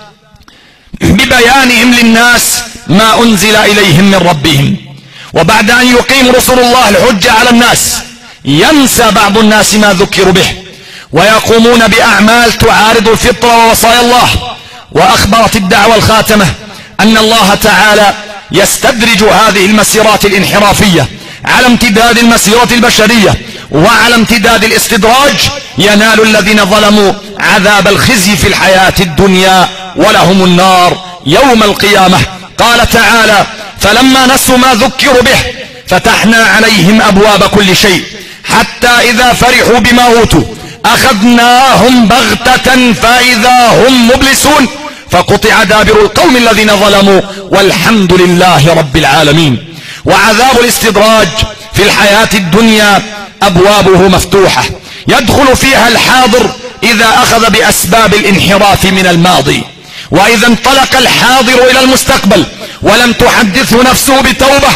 ببيانهم للناس ما أنزل إليهم من ربهم. وبعد أن يقيم رسل الله الحجة على الناس ينسى بعض الناس ما ذكروا به، ويقومون بأعمال تعارض الفطرة ووصايا الله. وأخبرت الدعوة الخاتمة أن الله تعالى يستدرج هذه المسيرات الانحرافية على امتداد المسيرة البشرية، وعلى امتداد الاستدراج ينال الذين ظلموا عذاب الخزي في الحياة الدنيا ولهم النار يوم القيامة. قال تعالى: فلما نسوا ما ذكروا به فتحنا عليهم أبواب كل شيء حتى إذا فرحوا بما أوتوا أخذناهم بغتة فإذا هم مبلسون فقطع دابر القوم الذين ظلموا والحمد لله رب العالمين. وعذاب الاستدراج في الحياة الدنيا أبوابه مفتوحة، يدخل فيها الحاضر إذا أخذ بأسباب الانحراف من الماضي، وإذا انطلق الحاضر إلى المستقبل ولم تحدثه نفسه بتوبة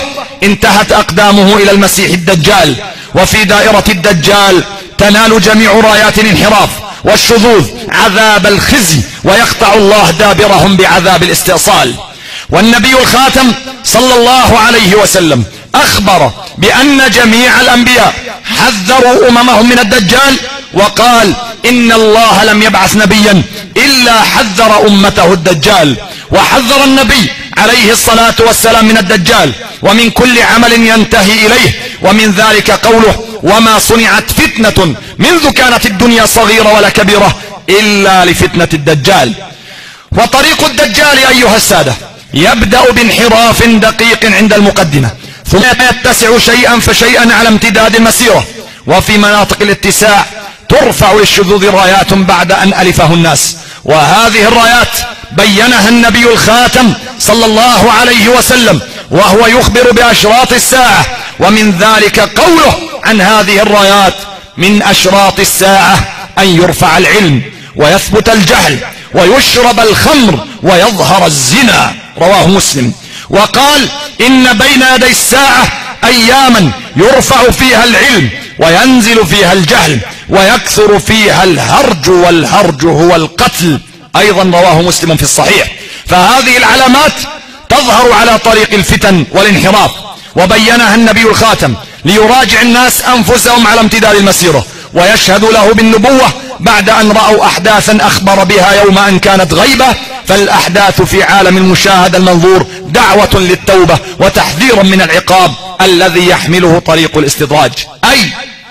انتهت أقدامه إلى المسيح الدجال، وفي دائرة الدجال تنال جميع رايات الانحراف والشذوذ عذاب الخزي، ويقطع الله دابرهم بعذاب الاستئصال. والنبي الخاتم صلى الله عليه وسلم أخبر بأن جميع الأنبياء حذروا أممهم من الدجال، وقال إن الله لم يبعث نبيا إلا حذر أمته الدجال. وحذر النبي عليه الصلاة والسلام من الدجال ومن كل عمل ينتهي إليه، ومن ذلك قوله وما صنعت فتنة منذ كانت الدنيا صغيرة ولا كبيرة إلا لفتنة الدجال. وطريق الدجال أيها السادة يبدأ بانحراف دقيق عند المقدمة، ثم يتسع شيئا فشيئا على امتداد المسيرة، وفي مناطق الاتساع ترفع للشذوذ رايات بعد أن ألفه الناس. وهذه الرايات بينها النبي الخاتم صلى الله عليه وسلم وهو يخبر بأشراط الساعة، ومن ذلك قوله عن هذه الرايات من أشراط الساعة أن يرفع العلم ويثبت الجهل ويشرب الخمر ويظهر الزنا، رواه مسلم. وقال إن بين يدي الساعة أياما يرفع فيها العلم وينزل فيها الجهل ويكثر فيها الهرج، والهرج هو القتل، أيضا رواه مسلم في الصحيح. فهذه العلامات تظهر على طريق الفتن والانحراف، وبينها النبي الخاتم ليراجع الناس أنفسهم على امتداد المسيرة، ويشهد له بالنبوة بعد أن رأوا أحداثا أخبر بها يوم أن كانت غيبة. فالأحداث في عالم المشاهد المنظور دعوة للتوبة وتحذير من العقاب الذي يحمله طريق الاستدراج. أي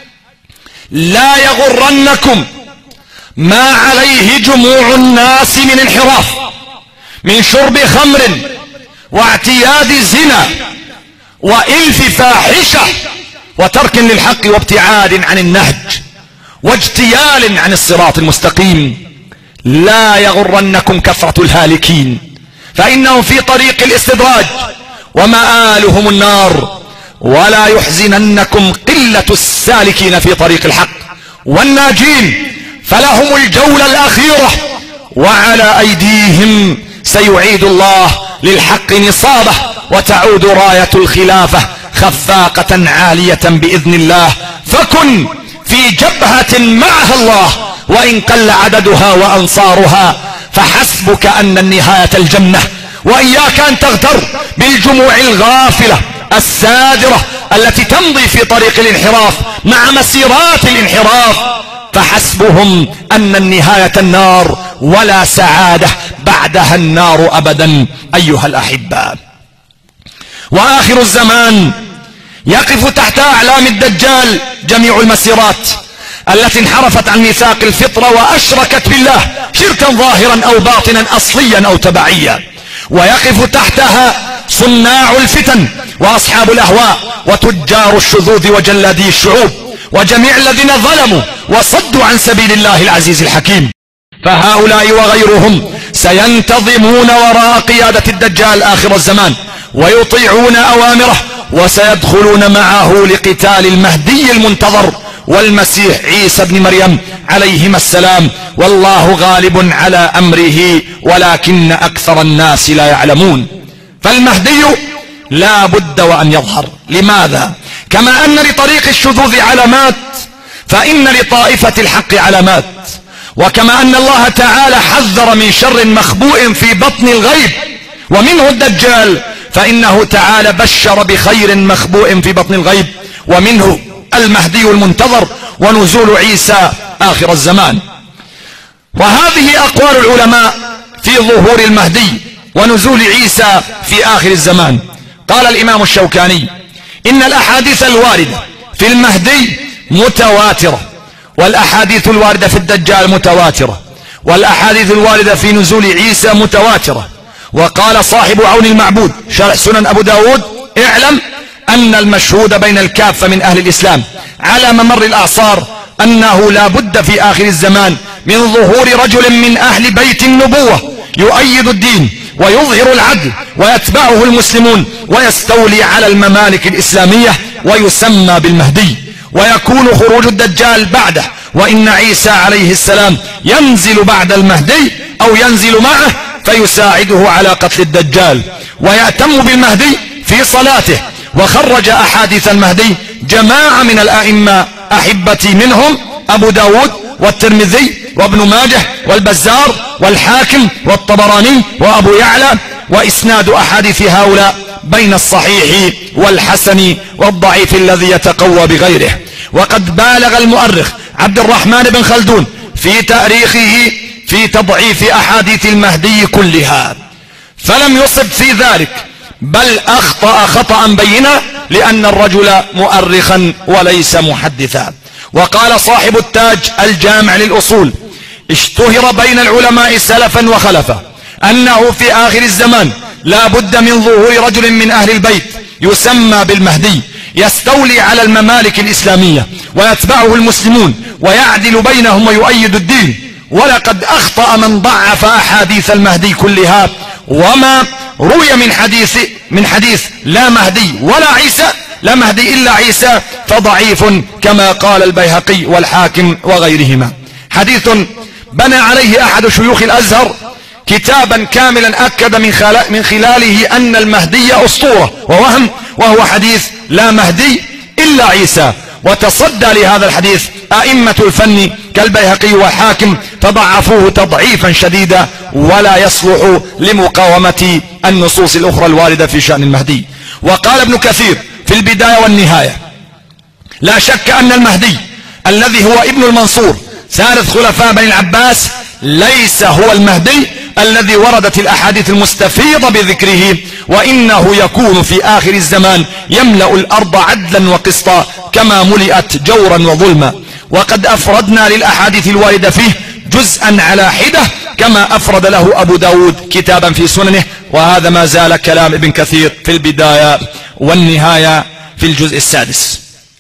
لا يغرنكم ما عليه جموع الناس من انحراف، من شرب خمر واعتياد زنا وإلف فاحشة وترك للحق وابتعاد عن النهج واجتيال عن الصراط المستقيم. لا يغرنكم كثرة الهالكين، فإنهم في طريق الاستدراج ومآلهم النار، ولا يحزننكم قلة السالكين في طريق الحق، والناجين فلهم الجولة الأخيرة، وعلى أيديهم سيعيد الله للحق نصابه، وتعود راية الخلافة خفاقة عالية بإذن الله. فكن في جبهة معها الله وإن قل عددها وأنصارها، فحسبك أن النهاية الجنة. وإياك أن تغتر بالجموع الغافلة السادرة التي تمضي في طريق الانحراف مع مسيرات الانحراف، فحسبهم أن النهاية النار ولا سعادة بعدها النار أبدا. أيها الأحباء، وآخر الزمان يقف تحت أعلام الدجال جميع المسيرات التي انحرفت عن ميثاق الفطرة وأشركت بالله شركا ظاهرا أو باطنا أصليا أو تبعيا، ويقف تحتها صناع الفتن وأصحاب الأهواء وتجار الشذوذ وجلادي الشعوب وجميع الذين ظلموا وصدوا عن سبيل الله العزيز الحكيم. فهؤلاء وغيرهم سينتظمون وراء قيادة الدجال آخر الزمان ويطيعون أوامره، وسيدخلون معه لقتال المهدي المنتظر والمسيح عيسى بن مريم عليهما السلام، والله غالب على أمره ولكن أكثر الناس لا يعلمون. فالمهدي لا بد وأن يظهر. لماذا؟ كما أن لطريق الشذوذ علامات فإن لطائفة الحق علامات، وكما أن الله تعالى حذر من شر مخبوء في بطن الغيب ومنه الدجال، فإنه تعالى بشر بخير مخبوء في بطن الغيب ومنه المهدي المنتظر ونزول عيسى آخر الزمان. وهذه أقوال العلماء في ظهور المهدي ونزول عيسى في آخر الزمان. قال الإمام الشوكاني إن الأحاديث الواردة في المهدي متواترة، والأحاديث الواردة في الدجال متواترة، والأحاديث الواردة في نزول عيسى متواترة. وقال صاحب عون المعبود شرح سنن أبو داود اعلم أن المشهود بين الكافة من أهل الإسلام على ممر الأعصار أنه لا بد في آخر الزمان من ظهور رجل من أهل بيت النبوة يؤيد الدين ويظهر العدل ويتبعه المسلمون ويستولي على الممالك الإسلامية ويسمى بالمهدي، ويكون خروج الدجال بعده، وإن عيسى عليه السلام ينزل بعد المهدي أو ينزل معه فيساعده على قتل الدجال، ويأتم بالمهدي في صلاته وخرج أحاديث المهدي جماعة من الأئمة أحبتي، منهم أبو داود والترمذي وابن ماجه والبزار والحاكم والطبراني وأبو يعلى، وإسناد أحاديث هؤلاء بين الصحيح والحسن والضعيف الذي يتقوى بغيره. وقد بالغ المؤرخ عبد الرحمن بن خلدون في تاريخه في تضعيف أحاديث المهدي كلها، فلم يصب في ذلك، بل أخطأ خطأ بينا، لأن الرجل مؤرخا وليس محدثا. وقال صاحب التاج الجامع للأصول: اشتهر بين العلماء سلفا وخلفا أنه في آخر الزمان لا بد من ظهور رجل من أهل البيت يسمى بالمهدي، يستولي على الممالك الإسلامية ويتبعه المسلمون ويعدل بينهم ويؤيد الدين. ولقد أخطأ من ضعف أحاديث المهدي كلها، وما روي من حديث لا مهدي ولا عيسى، لا مهدي إلا عيسى، فضعيف كما قال البيهقي والحاكم وغيرهما. حديث بنى عليه أحد شيوخ الأزهر كتابا كاملا أكد من خلاله أن المهدي أسطورة ووهم، وهو حديث لا مهدي إلا عيسى. وتصدى لهذا الحديث أئمة الفن كالبيهقي والحاكم، فضعفوه تضعيفا شديدا، ولا يصلح لمقاومة النصوص الأخرى الواردة في شأن المهدي. وقال ابن كثير في البداية والنهاية: لا شك أن المهدي الذي هو ابن المنصور ثالث خلفاء بني العباس ليس هو المهدي الذي وردت الأحاديث المستفيضة بذكره، وإنه يكون في آخر الزمان يملأ الأرض عدلا وقسطا كما ملئت جورا وظلما. وقد أفردنا للأحاديث الواردة فيه جزءا على حدة، كما أفرد له أبو داود كتابا في سننه. وهذا ما زال كلام ابن كثير في البداية والنهاية في الجزء السادس.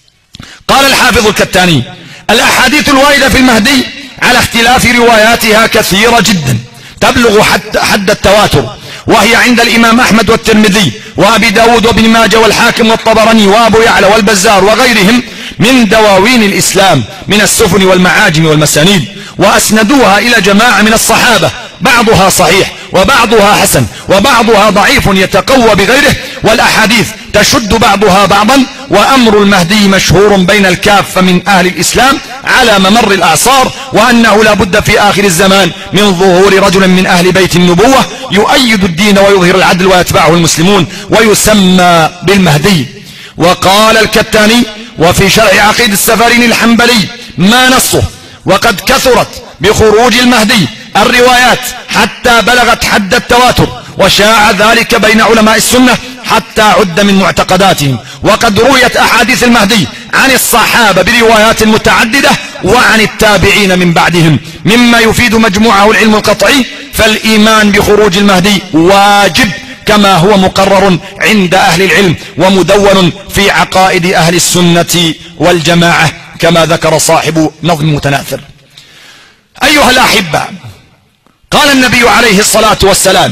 قال الحافظ الكتاني: الأحاديث الواردة في المهدي على اختلاف رواياتها كثيرة جدا، تبلغ حد التواتر، وهي عند الإمام أحمد والترمذي وأبي داود وابن ماجه والحاكم والطبراني وأبو يعلى والبزار وغيرهم من دواوين الإسلام من السفن والمعاجم والمسانيد، وأسندوها إلى جماعة من الصحابة، بعضها صحيح وبعضها حسن وبعضها ضعيف يتقوى بغيره، والأحاديث تشد بعضها بعضا. وأمر المهدي مشهور بين الكافة من أهل الإسلام على ممر الأعصار، وأنه لا بد في آخر الزمان من ظهور رجل من أهل بيت النبوة يؤيد الدين ويظهر العدل ويتبعه المسلمون، ويسمى بالمهدي. وقال الكتاني: وفي شرح عقيدة السفارين الحنبلي ما نصه، وقد كثرت بخروج المهدي الروايات حتى بلغت حد التواتر، وشاع ذلك بين علماء السنة حتى عد من معتقداتهم. وقد رويت أحاديث المهدي عن الصحابة بروايات متعددة وعن التابعين من بعدهم، مما يفيد مجموعه العلم القطعي. فالإيمان بخروج المهدي واجب كما هو مقرر عند أهل العلم ومدون في عقائد أهل السنة والجماعة، كما ذكر صاحب نظم متناثر. أيها الأحبة، قال النبي عليه الصلاة والسلام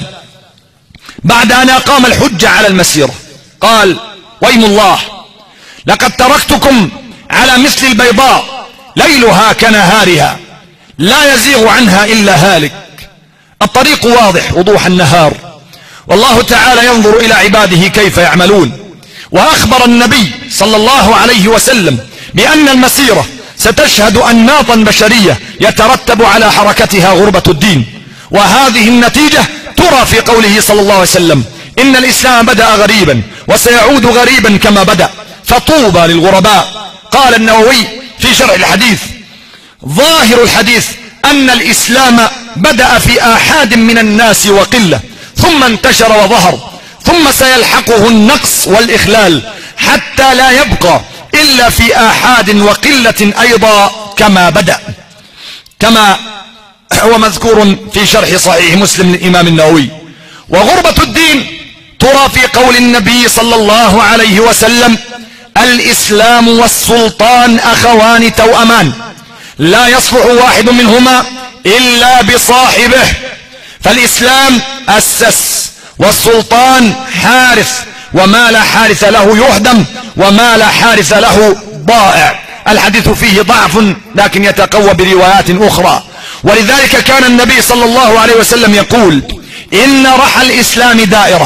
بعد أن أقام الحجة على المسيرة، قال: ويم الله، لقد تركتكم على مثل البيضاء ليلها كنهارها لا يزيغ عنها إلا هالك. الطريق واضح وضوح النهار، والله تعالى ينظر إلى عباده كيف يعملون. وأخبر النبي صلى الله عليه وسلم بأن المسيرة ستشهد أنماطا بشرية يترتب على حركتها غربة الدين، وهذه النتيجة ترى في قوله صلى الله عليه وسلم: إن الإسلام بدأ غريبا وسيعود غريبا كما بدأ، فطوبى للغرباء. قال النووي في شرح الحديث: ظاهر الحديث أن الإسلام بدأ في آحاد من الناس وقلة، ثم انتشر وظهر، ثم سيلحقه النقص والإخلال حتى لا يبقى إلا في آحاد وقلة أيضا كما بدأ، كما هو مذكور في شرح صحيح مسلم للإمام النووي. وغربة الدين ترى في قول النبي صلى الله عليه وسلم: الإسلام والسلطان أخوان توأمان، لا يصلح واحد منهما إلا بصاحبه. فالإسلام أسس، والسلطان حارث، وما لا حارث له يهدم، وما لا حارث له ضائع. الحديث فيه ضعف لكن يتقوى بروايات أخرى. ولذلك كان النبي صلى الله عليه وسلم يقول: إن رحى الإسلام دائرة،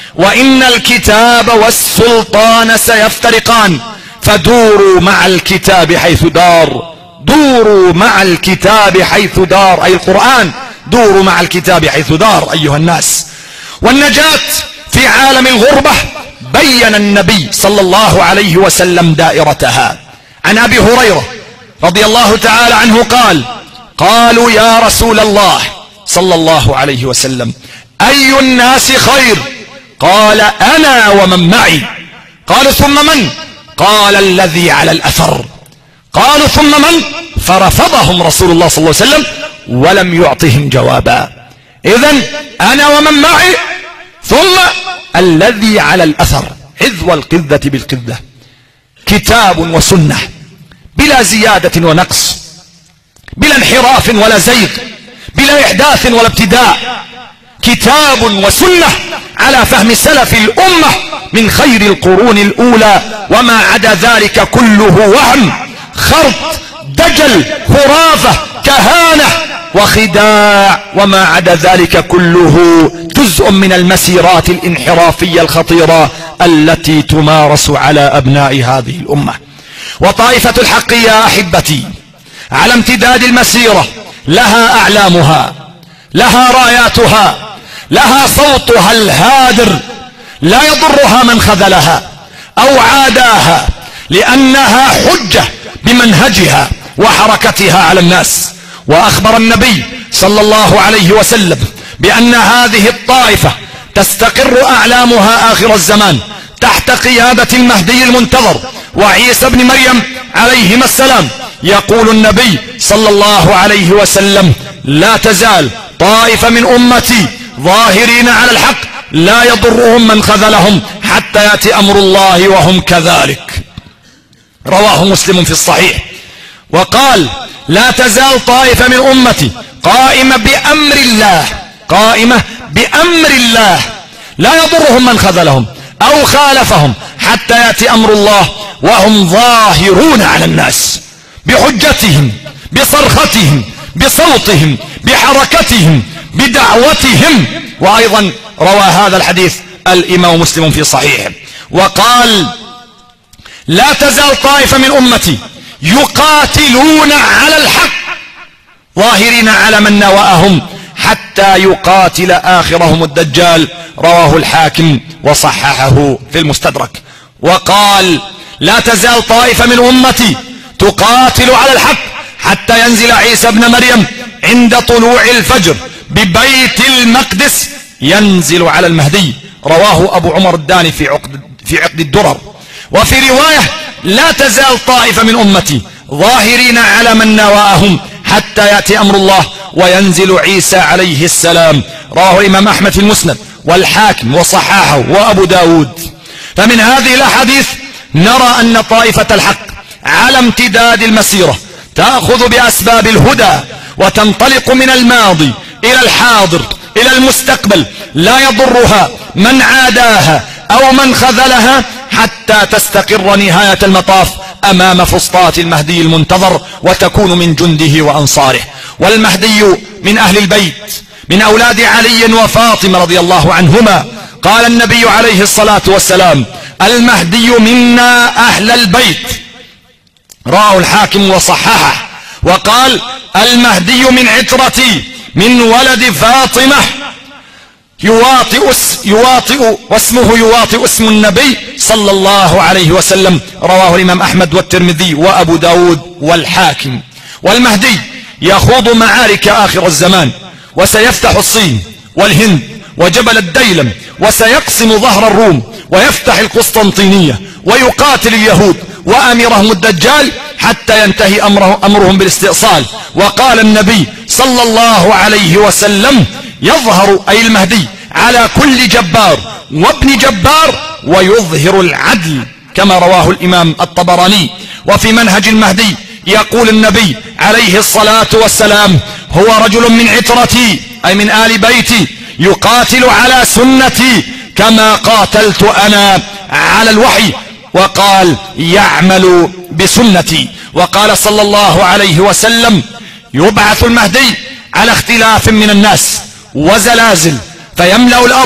وإن الكتاب والسلطان سيفترقان فدوروا مع الكتاب حيث دار. دوروا مع الكتاب حيث دار، أي القرآن، دوروا مع الكتاب حيث دار أيها الناس. والنجاة في عالم الغربة بين النبي صلى الله عليه وسلم دائرتها. عن أبي هريرة رضي الله تعالى عنه قال: قالوا يا رسول الله صلى الله عليه وسلم أي الناس خير؟ قال: أنا ومن معي. قالوا: ثم من؟ قال: الذي على الأثر. قالوا: ثم من؟ فرفضهم رسول الله صلى الله عليه وسلم ولم يعطهم جوابا. إذن أنا ومن معي، ثم الذي على الأثر، حذو القذة بالقذة. كتاب وسنة بلا زيادة ونقص، بلا انحراف ولا زيغ، بلا إحداث ولا ابتداء. كتاب وسنة على فهم سلف الأمة من خير القرون الأولى، وما عدا ذلك كله وهم، خرط، دجل، خرافة، كهانة وخداع، وما عدا ذلك كله جزء من المسيرات الانحرافية الخطيرة التي تمارس على أبناء هذه الأمة. وطائفة الحق يا أحبتي على امتداد المسيرة لها أعلامها، لها راياتها، لها صوتها الهادر، لا يضرها من خذلها أو عاداها، لأنها حجة بمنهجها وحركتها على الناس. وأخبر النبي صلى الله عليه وسلم بأن هذه الطائفة تستقر أعلامها آخر الزمان تحت قيادة المهدي المنتظر وعيسى بن مريم عليهما السلام. يقول النبي صلى الله عليه وسلم: لا تزال طائفة من أمتي ظاهرين على الحق لا يضرهم من خذلهم حتى يأتي أمر الله وهم كذلك. رواه مسلم في الصحيح. وقال: لا تزال طائفة من أمتي قائمة بأمر الله، قائمة بأمر الله لا يضرهم من خذلهم أو خالفهم حتى يأتي أمر الله وهم ظاهرون على الناس بحجتهم، بصرختهم، بصوتهم، بحركتهم، بدعوتهم. وأيضا روى هذا الحديث الإمام مسلم في صحيحه. وقال: لا تزال طائفة من أمتي يقاتلون على الحق ظاهرين على من نواءهم حتى يقاتل آخرهم الدجال. رواه الحاكم وصححه في المستدرك. وقال: لا تزال طائفة من أمتي تقاتل على الحق حتى ينزل عيسى بن مريم عند طلوع الفجر ببيت المقدس ينزل على المهدي. رواه أبو عمر الداني في عقد الدرر. وفي رواية: لا تزال طائفة من أمتي ظاهرين على من نواءهم حتى يأتي أمر الله وينزل عيسى عليه السلام. رواه الإمام أحمد في المسند والحاكم وصححه وأبو داود. فمن هذه الأحاديث نرى أن طائفة الحق على امتداد المسيرة تأخذ بأسباب الهدى وتنطلق من الماضي إلى الحاضر إلى المستقبل، لا يضرها من عاداها أو من خذلها حتى تستقر نهاية المطاف أمام فسطاط المهدي المنتظر وتكون من جنده وأنصاره. والمهدي من أهل البيت، من أولاد علي وفاطمة رضي الله عنهما. قال النبي عليه الصلاة والسلام: المهدي منا أهل البيت. رواه الحاكم وصححه. وقال: المهدي من عترتي من ولد فاطمة يواطئ واسمه يواطئ اسم النبي صلى الله عليه وسلم. رواه الإمام أحمد والترمذي وأبو داود والحاكم. والمهدي يخوض معارك آخر الزمان، وسيفتح الصين والهند وجبل الديلم، وسيقسم ظهر الروم ويفتح القسطنطينية ويقاتل اليهود وأمرهم الدجال حتى ينتهي أمرهم بالاستئصال. وقال النبي صلى الله عليه وسلم: يظهر أي المهدي على كل جبار وابن جبار ويظهر العدل، كما رواه الإمام الطبراني. وفي منهج المهدي يقول النبي عليه الصلاة والسلام: هو رجل من عترتي أي من آل بيتي يقاتل على سنتي كما قاتلت أنا على الوحي. وقال: يعمل بسنتي. وقال صلى الله عليه وسلم: يبعث المهدي على اختلاف من الناس وزلازل فيملأ الأرض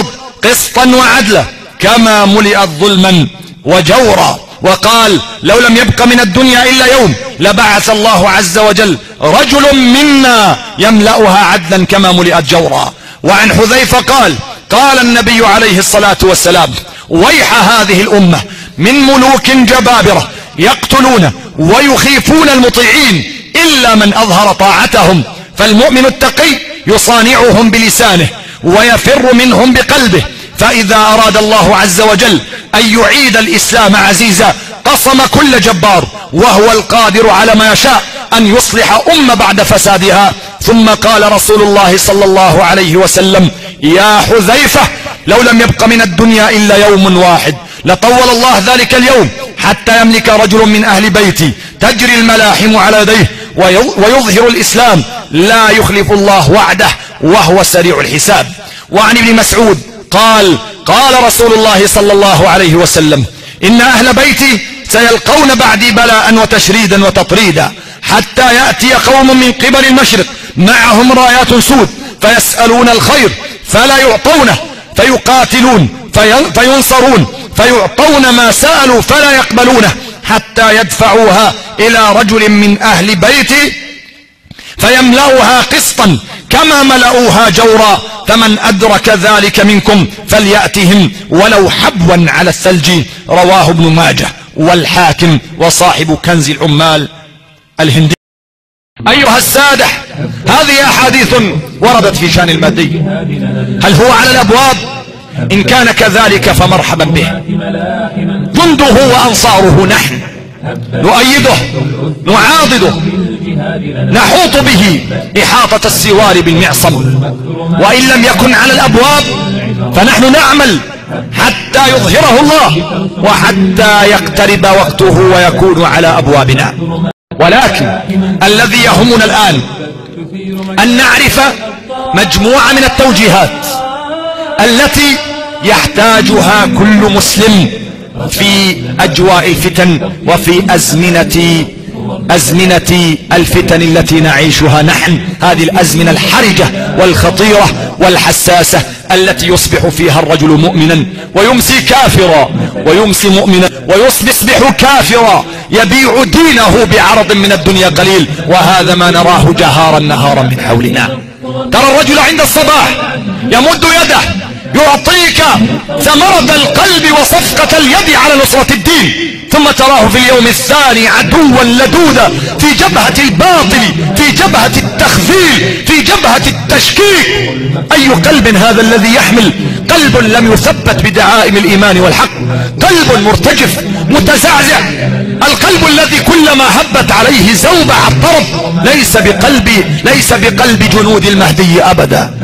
قسطا وعدلا كما ملئت ظلما وجورا. وقال لو لم يبق من الدنيا إلا يوم لبعث الله عز وجل رجل منا يملأها عدلا كما ملئت جورا. وعن حذيفة قال قال النبي عليه الصلاة والسلام ويح هذه الأمة من ملوك جبابرة يقتلون ويخيفون المطيعين إلا من أظهر طاعتهم، فالمؤمن التقي يصانعهم بلسانه ويفر منهم بقلبه، فإذا أراد الله عز وجل أن يعيد الإسلام عزيزا قصم كل جبار، وهو القادر على ما يشاء أن يصلح أمة بعد فسادها. ثم قال رسول الله صلى الله عليه وسلم يا حذيفة لو لم يبق من الدنيا إلا يوم واحد لطول الله ذلك اليوم حتى يملك رجل من أهل بيتي تجري الملاحم على يديه ويظهر الإسلام لا يخلف الله وعده وهو سريع الحساب. وعن ابن مسعود قال قال رسول الله صلى الله عليه وسلم إن أهل بيتي سيلقون بعدي بلاء وتشريدا وتطريدا حتى يأتي قوم من قبل المشرق معهم رايات سود فيسألون الخير فلا يعطونه، فيقاتلون فينصرون، فيعطون ما سألوا فلا يقبلونه، حتى يدفعوها إلى رجل من أهل بيتي فيملأها قسطا كما ملأوها جورا، فمن أدرك ذلك منكم فليأتهم ولو حبوا على الثلج. رواه ابن ماجه والحاكم وصاحب كنز العمال الهندي. أيها السادة هذه أحاديث وردت في شأن المهدي، هل هو على الأبواب؟ إن كان كذلك فمرحبا به. جنده وأنصاره نحن نؤيده نعاضده نحوط به إحاطة السوار بالمعصم، وإن لم يكن على الأبواب فنحن نعمل حتى يظهره الله وحتى يقترب وقته ويكون على أبوابنا. ولكن الذي يهمنا الآن أن نعرف مجموعة من التوجيهات التي يحتاجها كل مسلم في أجواء الفتن وفي أزمنة الفتن التي نعيشها نحن، هذه الأزمنة الحرجة والخطيرة والحساسة التي يصبح فيها الرجل مؤمنا ويمسي كافرا ويمسي مؤمنا ويصبح كافرا يبيع دينه بعرض من الدنيا قليل، وهذا ما نراه جهارا نهارا من حولنا. ترى الرجل عند الصباح يمد يده يعطيك ثمرة القلب وصفقة اليد على نصرة الدين، ثم تراه في اليوم الثاني عدوا لدودا في جبهة الباطل، في جبهة التخذيل، في جبهة التشكيك. أي قلب هذا الذي يحمل؟ قلب لم يثبت بدعائم الإيمان والحق، قلب مرتجف متزعزع، القلب الذي كلما هبت عليه زوبع الطرب ليس بقلب جنود المهدي أبدا.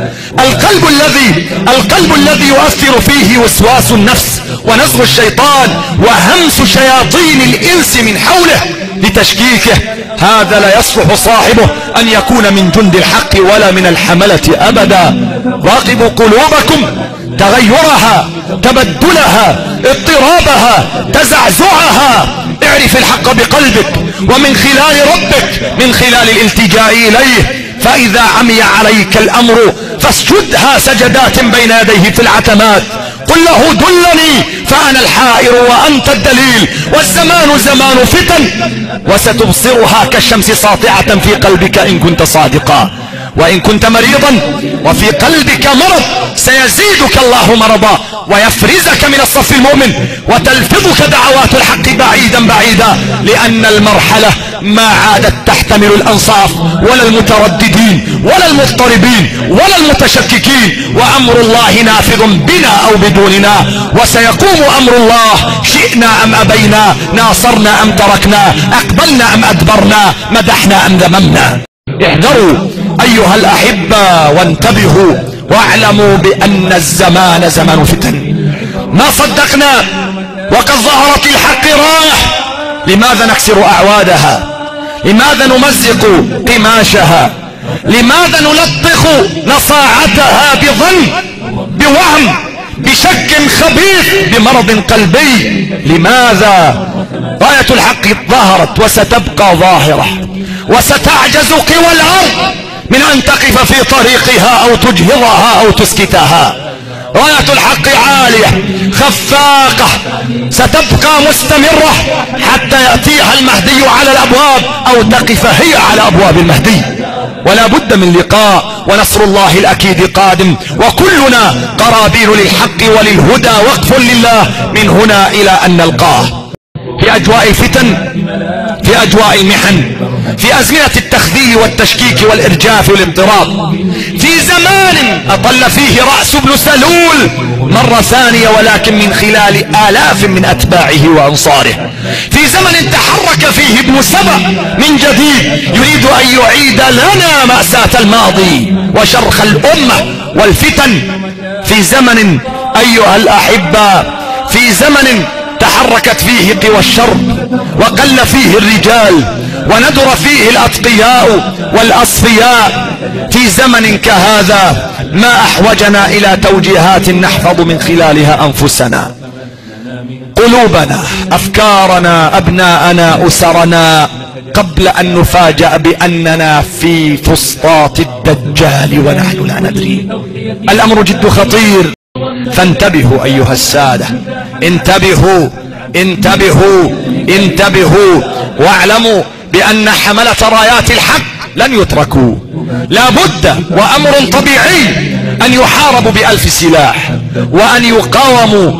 القلب الذي يؤثر فيه وسواس النفس ونزغ الشيطان وهمس شياطين الإنس من حوله لتشكيكه، هذا لا يصلح صاحبه أن يكون من جند الحق ولا من الحملة أبدا. راقبوا قلوبكم، تغيرها، تبدلها، اضطرابها، تزعزعها. اعرف الحق بقلبك ومن خلال ربك، من خلال الالتجاء إليه. فإذا عمي عليك الأمر فاسجدها سجدات بين يديه في العتمات، قل له دلني فأنا الحائر وأنت الدليل، والزمان زمان فتن وستبصرها كالشمس ساطعة في قلبك إن كنت صادقا. وإن كنت مريضا وفي قلبك مرض سيزيدك الله مرضا ويفرزك من الصف المؤمن وتلفظك دعوات الحق بعيدا بعيدا، لأن المرحلة ما عادت تحتمل الأنصاف ولا المترددين ولا المضطربين ولا المتشككين، وأمر الله نافذ بنا أو بدوننا، وسيقوم أمر الله شئنا أم أبينا، ناصرنا أم تركنا، أقبلنا أم أدبرنا، مدحنا أم ذممنا. احذروا أيها الأحبة وانتبهوا واعلموا بأن الزمان زمان فتن. ما صدقنا وقد ظهرت الحق راح، لماذا نكسر أعوادها؟ لماذا نمزق قماشها؟ لماذا نلطخ نصاعتها بظن، بوهم، بشك خبيث، بمرض قلبي؟ لماذا؟ راية الحق ظهرت وستبقى ظاهرة، وستعجز قوى الأرض من أن تقف في طريقها أو تجهضها أو تسكتها. راية الحق عالية خفاقة ستبقى مستمرة حتى يأتيها المهدي على الأبواب أو تقف هي على أبواب المهدي. ولا بد من لقاء، ونصر الله الأكيد قادم، وكلنا قرابين للحق وللهدى، وقف لله من هنا إلى أن نلقاه. في أجواء الفتن، في أجواء المحن، في أزمنة التخذيل والتشكيك والإرجاف والاضطراب، في زمان أطل فيه رأس ابن سلول مرة ثانية ولكن من خلال آلاف من أتباعه وأنصاره، في زمن تحرك فيه ابن سبأ من جديد يريد أن يعيد لنا مأساة الماضي وشرخ الأمة والفتن، في زمن أيها الأحبة، في زمن تحركت فيه قوى الشر وقل فيه الرجال وندر فيه الأتقياء والأصفياء، في زمن كهذا ما أحوجنا إلى توجيهات نحفظ من خلالها أنفسنا، قلوبنا، أفكارنا، أبناءنا، أسرنا، قبل أن نفاجأ بأننا في فسطاط الدجال ونحن لا ندري. الأمر جد خطير، فانتبهوا أيها السادة، انتبهوا انتبهوا انتبهوا، واعلموا بأن حملة رايات الحق لن يتركوا، لا بد وأمر طبيعي أن يحاربوا بألف سلاح، وأن يقاوموا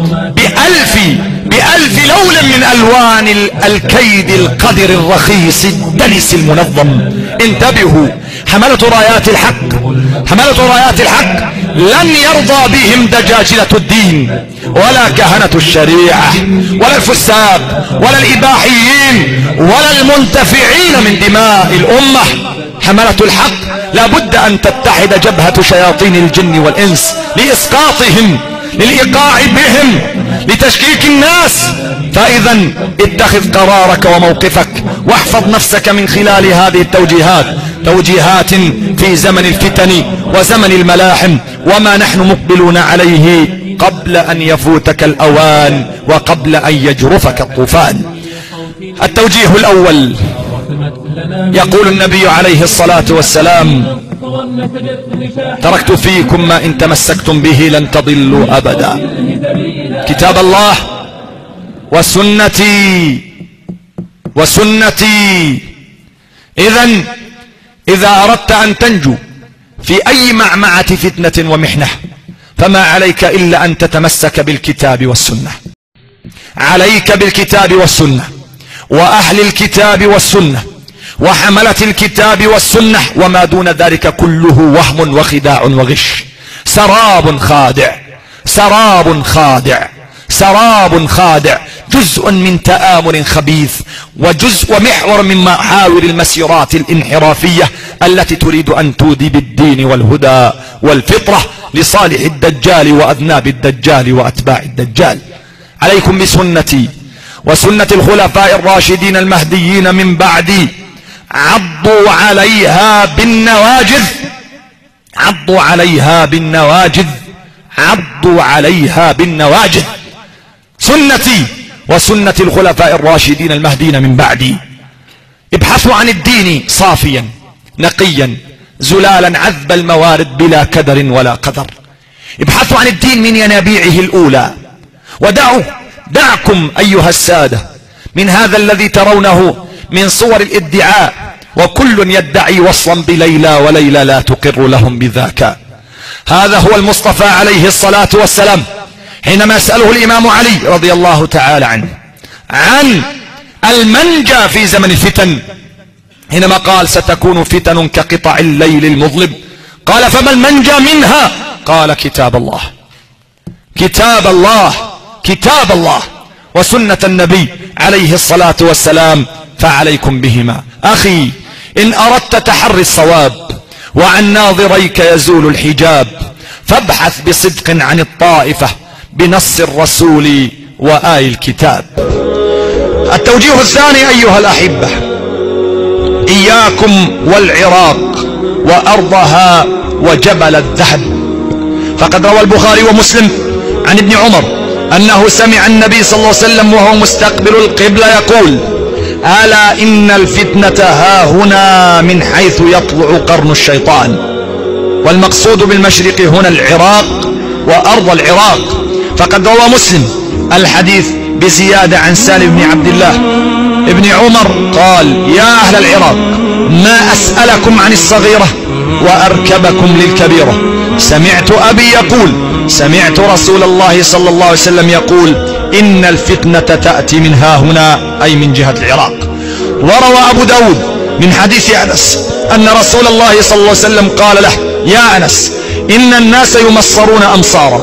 بألف لون من ألوان الكيد القذر الرخيص الدنس المنظم. انتبهوا، حملة رايات الحق، حملة رايات الحق لن يرضى بهم دجاجلة الدين ولا كهنة الشريعة ولا الفساق ولا الإباحيين ولا المنتفعين من دماء الأمة. حملة الحق لا بد أن تتحد جبهة شياطين الجن والإنس لإسقاطهم، للإيقاع بهم، لتشكيك الناس. فإذا اتخذ قرارك وموقفك، واحفظ نفسك من خلال هذه التوجيهات، توجيهات في زمن الفتن وزمن الملاحم وما نحن مقبلون عليه، قبل أن يفوتك الأوان وقبل أن يجرفك الطوفان. التوجيه الأول، يقول النبي عليه الصلاة والسلام: تركت فيكم ما إن تمسكتم به لن تضلوا أبدا، كتاب الله وسنتي. إذا أردت أن تنجو في أي معمعة فتنة ومحنة فما عليك إلا أن تتمسك بالكتاب والسنة. عليك بالكتاب والسنة وأهل الكتاب والسنة وحملة الكتاب والسنة، وما دون ذلك كله وهم وخداع وغش، سراب خادع، سراب خادع، سراب خادع، جزء من تآمر خبيث، وجزء ومحور من محاور المسيرات الانحرافية التي تريد أن تودي بالدين والهدى والفطرة لصالح الدجال وأذناب الدجال وأتباع الدجال. عليكم بسنتي وسنة الخلفاء الراشدين المهديين من بعدي، عضوا عليها بالنواجذ، عضوا عليها بالنواجذ، عضوا عليها بالنواجذ. سنتي وسنة الخلفاء الراشدين المهديين من بعدي. ابحثوا عن الدين صافيا نقيا زلالا عذب الموارد بلا كدر ولا قدر. ابحثوا عن الدين من ينابيعه الأولى، دعكم أيها السادة من هذا الذي ترونه من صور الادعاء، وكل يدعي وصلا بليلى وليلى لا تقر لهم بذاك. هذا هو المصطفى عليه الصلاة والسلام حينما يسأله الإمام علي رضي الله تعالى عنه عن المنجى في زمن الفتن، حينما قال: ستكون فتن كقطع الليل المظلم. قال: فما المنجى منها؟ قال: كتاب الله، كتاب الله، كتاب الله وسنة النبي عليه الصلاة والسلام، فعليكم بهما. أخي، إن أردت تحري الصواب وعن ناظريك يزول الحجاب، فابحث بصدق عن الطائفة بنص الرسول وآي الكتاب. التوجيه الثاني أيها الأحبة: إياكم والعراق وأرضها وجبل الذهب. فقد روى البخاري ومسلم عن ابن عمر أنه سمع النبي صلى الله عليه وسلم وهو مستقبل القبلة يقول: ألا إن الفتنة ها هنا من حيث يطلع قرن الشيطان. والمقصود بالمشرق هنا العراق وأرض العراق. فقد روى مسلم الحديث بزيادة عن سالم بن عبد الله ابن عمر قال: يا أهل العراق، ما أسألكم عن الصغيرة وأركبكم للكبيرة. سمعت أبي يقول: سمعت رسول الله صلى الله عليه وسلم يقول: إن الفتنة تأتي من ها هنا، أي من جهة العراق. وروى أبو داود من حديث أنس أن رسول الله صلى الله عليه وسلم قال له: يا أنس، إن الناس يمصرون أمصارا،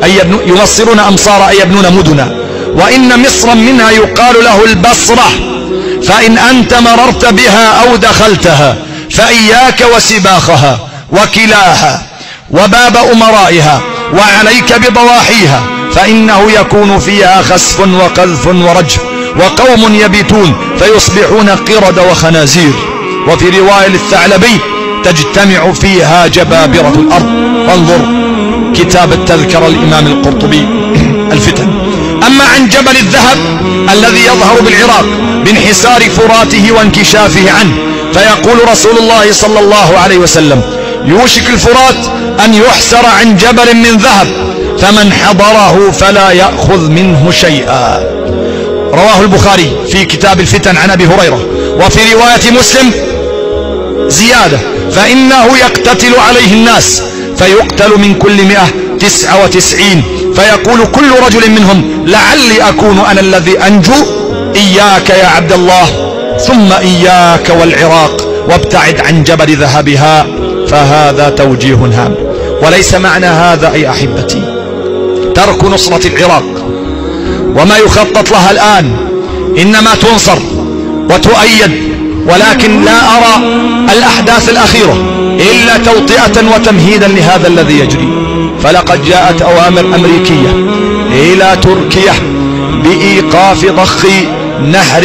أي يبنون مدنا، وإن مصرا منها يقال له البصرة، فإن أنت مررت بها أو دخلتها فإياك وسباخها وكلاها وباب أمرائها، وعليك بضواحيها، فإنه يكون فيها خسف وقذف ورجف، وقوم يبيتون فيصبحون قرد وخنازير. وفي رواية للثعلبي: تجتمع فيها جبابرة الأرض. انظر كتاب التذكرة الإمام القرطبي الفتن. أما عن جبل الذهب الذي يظهر بالعراق بانحسار فراته وانكشافه عنه، فيقول رسول الله صلى الله عليه وسلم: يوشك الفرات أن يحسر عن جبل من ذهب، فمن حضره فلا يأخذ منه شيئا. رواه البخاري في كتاب الفتن عن أبي هريرة. وفي رواية مسلم زيادة: فإنه يقتتل عليه الناس، فيقتل من كل 199، فيقول كل رجل منهم: لعلي أكون أنا الذي أنجو، إياك يا عبد الله، ثم إياك والعراق، وابتعد عن جبل ذهبها. فهذا توجيه هام. وليس معنى هذا أي أحبتي ترك نصرة العراق وما يخطط لها الآن، إنما تنصر وتؤيد، ولكن لا أرى الأحداث الأخيرة إلا توطئة وتمهيدا لهذا الذي يجري. فلقد جاءت أوامر أمريكية إلى تركيا بإيقاف ضخ نهر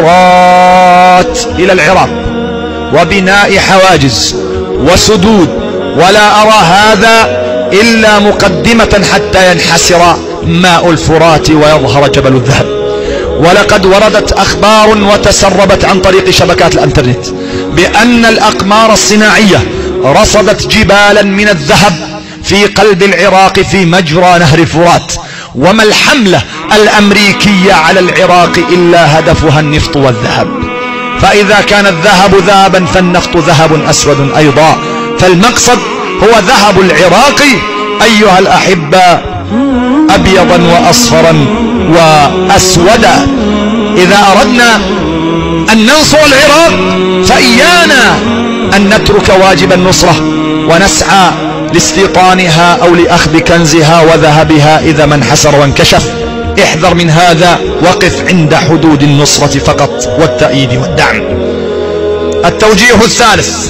الفرات إلى العراق وبناء حواجز وسدود، ولا أرى هذا إلا مقدمة حتى ينحسر ماء الفرات ويظهر جبل الذهب. ولقد وردت أخبار وتسربت عن طريق شبكات الانترنت بأن الأقمار الصناعية رصدت جبالا من الذهب في قلب العراق في مجرى نهر الفرات. وما الحملة الأمريكية على العراق إلا هدفها النفط والذهب، فإذا كان الذهب ذهبا فالنفط ذهب أسود أيضا، فالمقصد هو ذهب العراق أيها الأحبة أبيضا وأصفرا وأسودا. إذا أردنا أن ننصر العراق فإيانا أن نترك واجب النصرة ونسعى لاستيطانها أو لأخذ كنزها وذهبها إذا ما انحسر وانكشف. احذر من هذا، وقف عند حدود النصرة فقط والتأييد والدعم. التوجيه الثالث: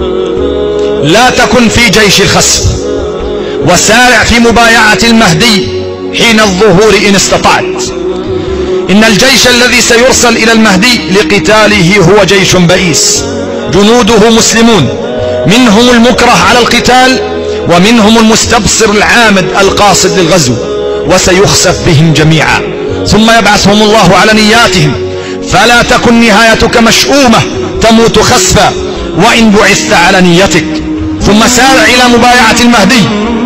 لا تكن في جيش الخسف، وسارع في مبايعة المهدي حين الظهور إن استطعت. إن الجيش الذي سيرسل إلى المهدي لقتاله هو جيش بئيس، جنوده مسلمون، منهم المكره على القتال ومنهم المستبصر العامد القاصد للغزو، وسيخسف بهم جميعا، ثم يبعثهم الله على نياتهم. فلا تكن نهايتك مشؤومة تموت خسفا وإن بعثت على نيتك. ثم سارع إلى مبايعة المهدي،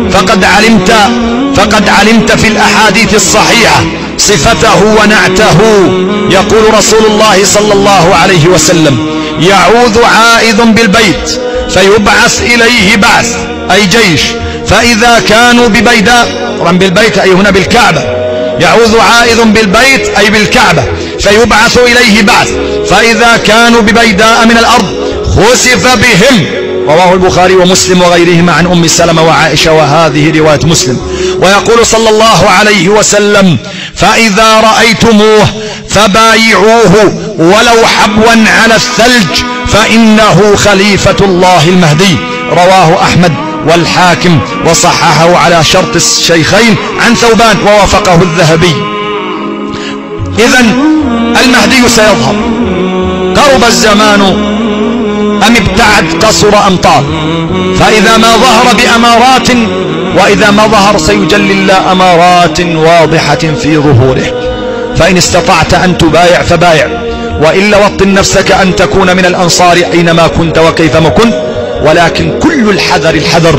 فقد علمت في الأحاديث الصحيحة صفته ونعته. يقول رسول الله صلى الله عليه وسلم: يعوذ عائذ بالبيت فيبعث إليه بعث، أي جيش، فإذا كانوا ببيداء، طبعا بالبيت أي هنا بالكعبة، يعوذ عائذ بالبيت أي بالكعبة، فيبعث إليه بعث، فإذا كانوا ببيداء من الأرض خسف بهم. رواه البخاري ومسلم وغيرهما عن أم سلمة وعائشة، وهذه رواية مسلم. ويقول صلى الله عليه وسلم: فإذا رأيتموه فبايعوه ولو حبوا على الثلج، فإنه خليفة الله المهدي. رواه أحمد والحاكم وصححه على شرط الشيخين عن ثوبان ووافقه الذهبي. إذن المهدي سيظهر، قرب الزمان أم ابتعد قصر أمطار، فإذا ما ظهر بأمارات، وإذا ما ظهر سيجلي الله أمارات واضحة في ظهوره. فإن استطعت أن تبايع فبايع، وإلا وطن نفسك أن تكون من الأنصار أينما كنت وكيفما كنت. ولكن كل الحذر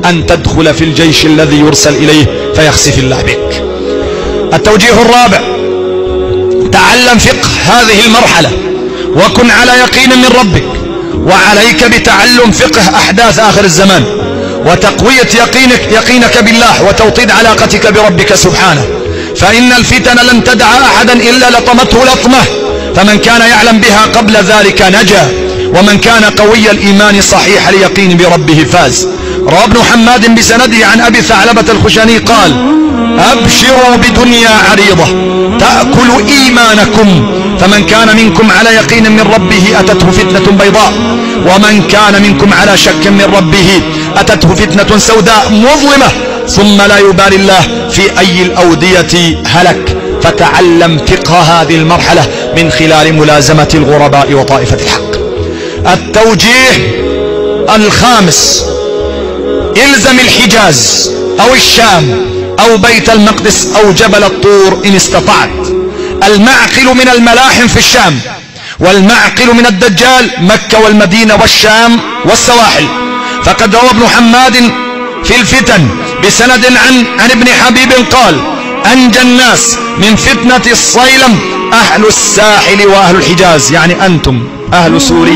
أن تدخل في الجيش الذي يرسل إليه فيخسف الله بك. التوجيه الرابع: تعلم فقه هذه المرحلة وكن على يقين من ربك، وعليك بتعلم فقه أحداث آخر الزمان وتقوية يقينك بالله وتوطيد علاقتك بربك سبحانه، فإن الفتن لن تدع أحدا إلا لطمته لطمة، فمن كان يعلم بها قبل ذلك نجا، ومن كان قوي الإيمان صحيح اليقين بربه فاز. روى ابن حماد بسنده عن أبي ثعلبة الخشني قال: أبشروا بدنيا عريضة تأكل إيمانكم، فمن كان منكم على يقين من ربه أتته فتنة بيضاء، ومن كان منكم على شك من ربه أتته فتنة سوداء مظلمة، ثم لا يبالي الله في أي الأودية هلك. فتعلم فقه هذه المرحلة من خلال ملازمة الغرباء وطائفة الحق. التوجيه الخامس: الزم الحجاز أو الشام أو بيت المقدس أو جبل الطور إن استطعت. المعقل من الملاحم في الشام، والمعقل من الدجال مكة والمدينة والشام والسواحل. فقد روى ابن حماد في الفتن بسند عن ابن حبيب قال: أنجى الناس من فتنة الصيلم أهل الساحل وأهل الحجاز، يعني أنتم أهل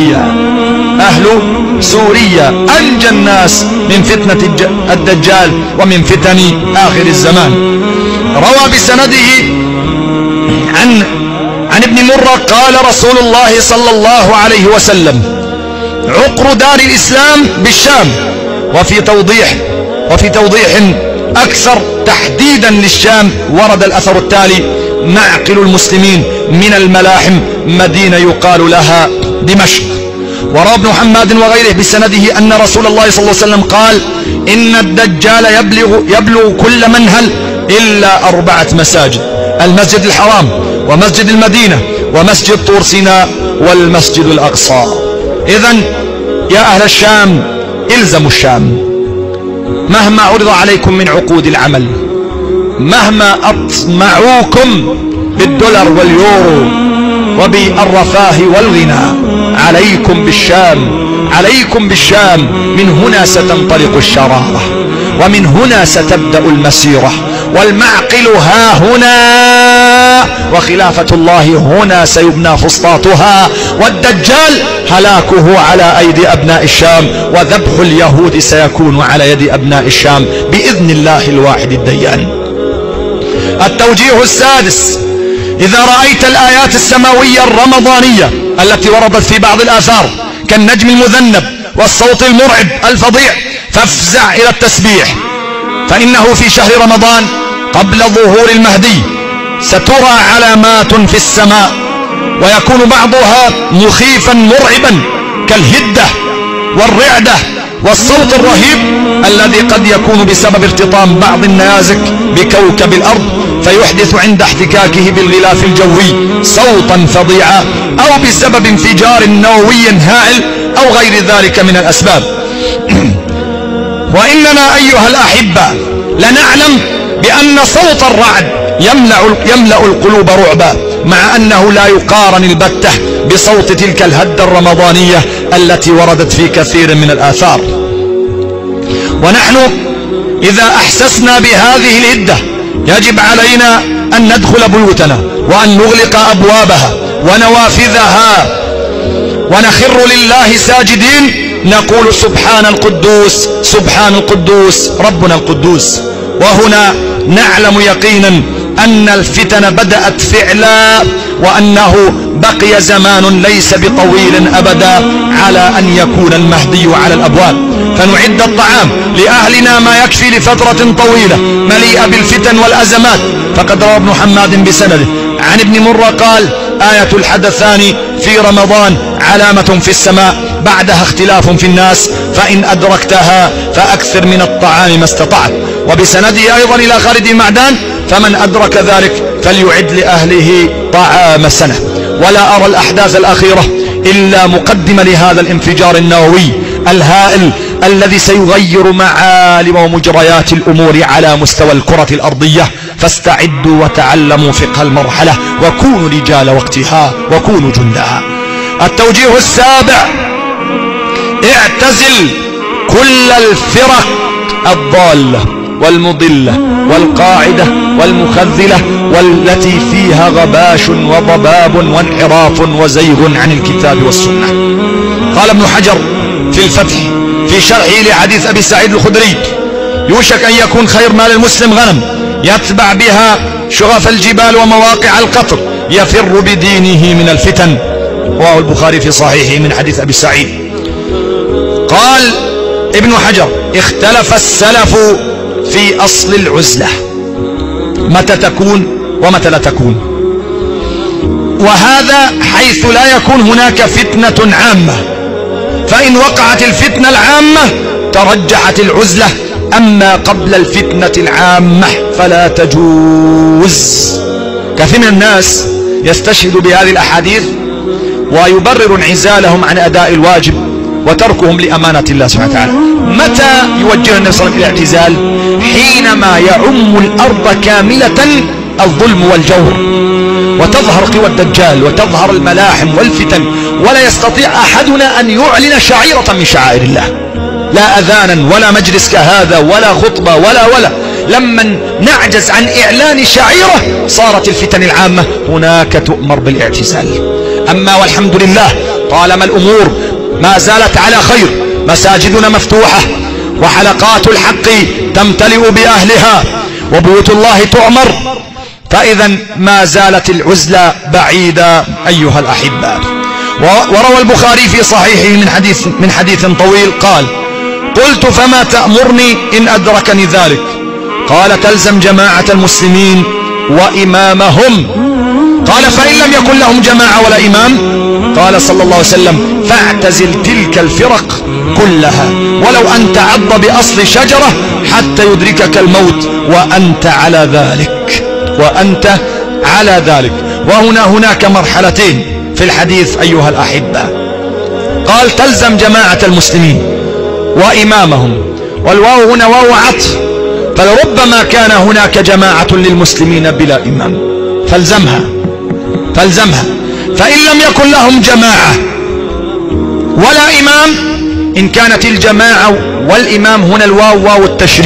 سوريا أنجى الناس من فتنة الدجال ومن فتن آخر الزمان. روى بسنده عن ابن مرة قال رسول الله صلى الله عليه وسلم: عقر دار الإسلام بالشام. وفي توضيح أكثر تحديدا للشام ورد الأثر التالي: معقل المسلمين من الملاحم مدينة يقال لها دمشق. وروى ابن حماد وغيره بسنده أن رسول الله صلى الله عليه وسلم قال: إن الدجال يبلغ كل منهل إلا 4 مساجد: المسجد الحرام ومسجد المدينة ومسجد طور سيناء والمسجد الأقصى. إذن يا أهل الشام الزموا الشام مهما عرض عليكم من عقود العمل، مهما أطمعوكم بالدولار واليورو وبالرفاه والغنى، عليكم بالشام. من هنا ستنطلق الشرارة، ومن هنا ستبدأ المسيرة، والمعقل ها هنا، وخلافة الله هنا سيبنى فسطاطها، والدجال هلاكه على أيدي أبناء الشام، وذبح اليهود سيكون على يد أبناء الشام بإذن الله الواحد الديان. التوجيه السادس: إذا رأيت الآيات السماوية الرمضانية التي وردت في بعض الآثار كالنجم المذنب والصوت المرعب الفظيع فافزع إلى التسبيح، فإنه في شهر رمضان قبل ظهور المهدي سترى علامات في السماء، ويكون بعضها مخيفا مرعبا كالهدة والرعدة والصوت الرهيب الذي قد يكون بسبب ارتطام بعض النيازك بكوكب الأرض فيحدث عند احتكاكه بالغلاف الجوي صوتا فظيعا، أو بسبب انفجار نووي هائل أو غير ذلك من الأسباب. وإننا أيها الأحبة لنعلم بأن صوت الرعد يملأ القلوب رعبا، مع أنه لا يقارن البتة بصوت تلك الهدة الرمضانية التي وردت في كثير من الآثار. ونحن إذا أحسسنا بهذه الهدة يجب علينا أن ندخل بيوتنا وأن نغلق أبوابها ونوافذها ونخر لله ساجدين نقول: سبحان القدوس سبحان القدوس ربنا القدوس. وهنا نعلم يقينا أن الفتن بدأت فعلا، وأنه بقي زمان ليس بطويل أبدا على أن يكون المهدي على الأبواب، فنعد الطعام لأهلنا ما يكفي لفترة طويلة مليئة بالفتن والأزمات. فقد روى ابن حماد بسنده عن ابن مرة قال: آية الحدثان في رمضان علامة في السماء بعدها اختلاف في الناس، فإن أدركتها فأكثر من الطعام ما استطعت. وبسنده أيضا إلى خالد معدان: فمن أدرك ذلك فليعد لأهله طعام سنة. ولا أرى الأحداث الأخيرة إلا مقدمة لهذا الانفجار النووي الهائل الذي سيغير معالم ومجريات الأمور على مستوى الكرة الأرضية. فاستعدوا وتعلموا فقه المرحلة، وكونوا رجال وقتها وكونوا جندها. التوجيه السابع: اعتزل كل الفرق الضالة والمضلة والقاعدة والمخذلة والتي فيها غباش وضباب وانحراف وزيغ عن الكتاب والسنة. قال ابن حجر في الفتح في شرحه لحديث أبي سعيد الخدري: يوشك أن يكون خير مال المسلم غنم يتبع بها شغف الجبال ومواقع القطر يفر بدينه من الفتن. رواه البخاري في صحيحه من حديث أبي سعيد. قال ابن حجر: اختلف السلف في أصل العزلة، متى تكون ومتى لا تكون، وهذا حيث لا يكون هناك فتنة عامة، فإن وقعت الفتنة العامة ترجحت العزلة، أما قبل الفتنة العامة فلا تجوز. كثير من الناس يستشهد بهذه الأحاديث ويبرر انعزالهم عن أداء الواجب وتركهم لأمانة الله سبحانه وتعالى. متى يوجه النبي صلى الله عليه وسلم إلى الاعتزال؟ حينما يعم الأرض كاملة الظلم والجور، وتظهر قوى الدجال وتظهر الملاحم والفتن، ولا يستطيع أحدنا أن يعلن شعيرة من شعائر الله، لا أذانا ولا مجلس كهذا ولا خطبة ولا لما نعجز عن إعلان شعيرة صارت الفتن العامة هناك تؤمر بالاعتزال. أما والحمد لله طالما الأمور ما زالت على خير، مساجدنا مفتوحة وحلقات الحق تمتلئ بأهلها وبيوت الله تعمر، فإذا ما زالت العزلة بعيدة أيها الأحبة. وروى البخاري في صحيحه من حديث طويل قال: قلت فما تأمرني إن أدركني ذلك؟ قال: تلزم جماعة المسلمين وإمامهم. قال: فإن لم يكن لهم جماعة ولا إمام؟ قال صلى الله عليه وسلم: فاعتزل تلك الفرق كلها ولو أن تعض بأصل شجرة حتى يدركك الموت وأنت على ذلك. هناك مرحلتين في الحديث أيها الأحبة. قال: تلزم جماعة المسلمين وإمامهم، والواو هنا واو عطف، فلربما كان هناك جماعة للمسلمين بلا إمام، فالزمها. فإن لم يكن لهم جماعة ولا إمام، إن كانت الجماعة والإمام هنا الواو واو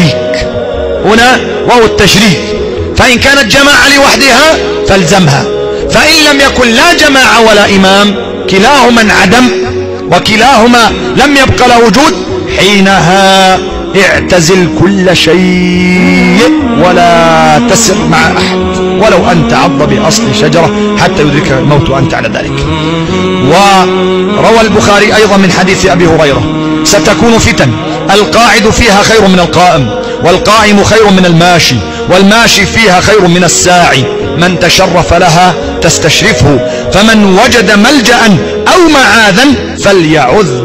التشريك، فإن كانت جماعة لوحدها فالزمها. فإن لم يكن لا جماعة ولا إمام، كلاهما انعدم وكلاهما لم يبق له وجود، حينها اعتزل كل شيء ولا تسر مع أحد ولو أن تعض بأصل شجرة حتى يدرك الموت وأنت على ذلك. وروى البخاري أيضا من حديث أبي هريرة: ستكون فتن القاعد فيها خير من القائم، والقائم خير من الماشي، والماشي فيها خير من الساعي، من تشرف لها تستشرفه، فمن وجد ملجأ أو معاذا فليعذ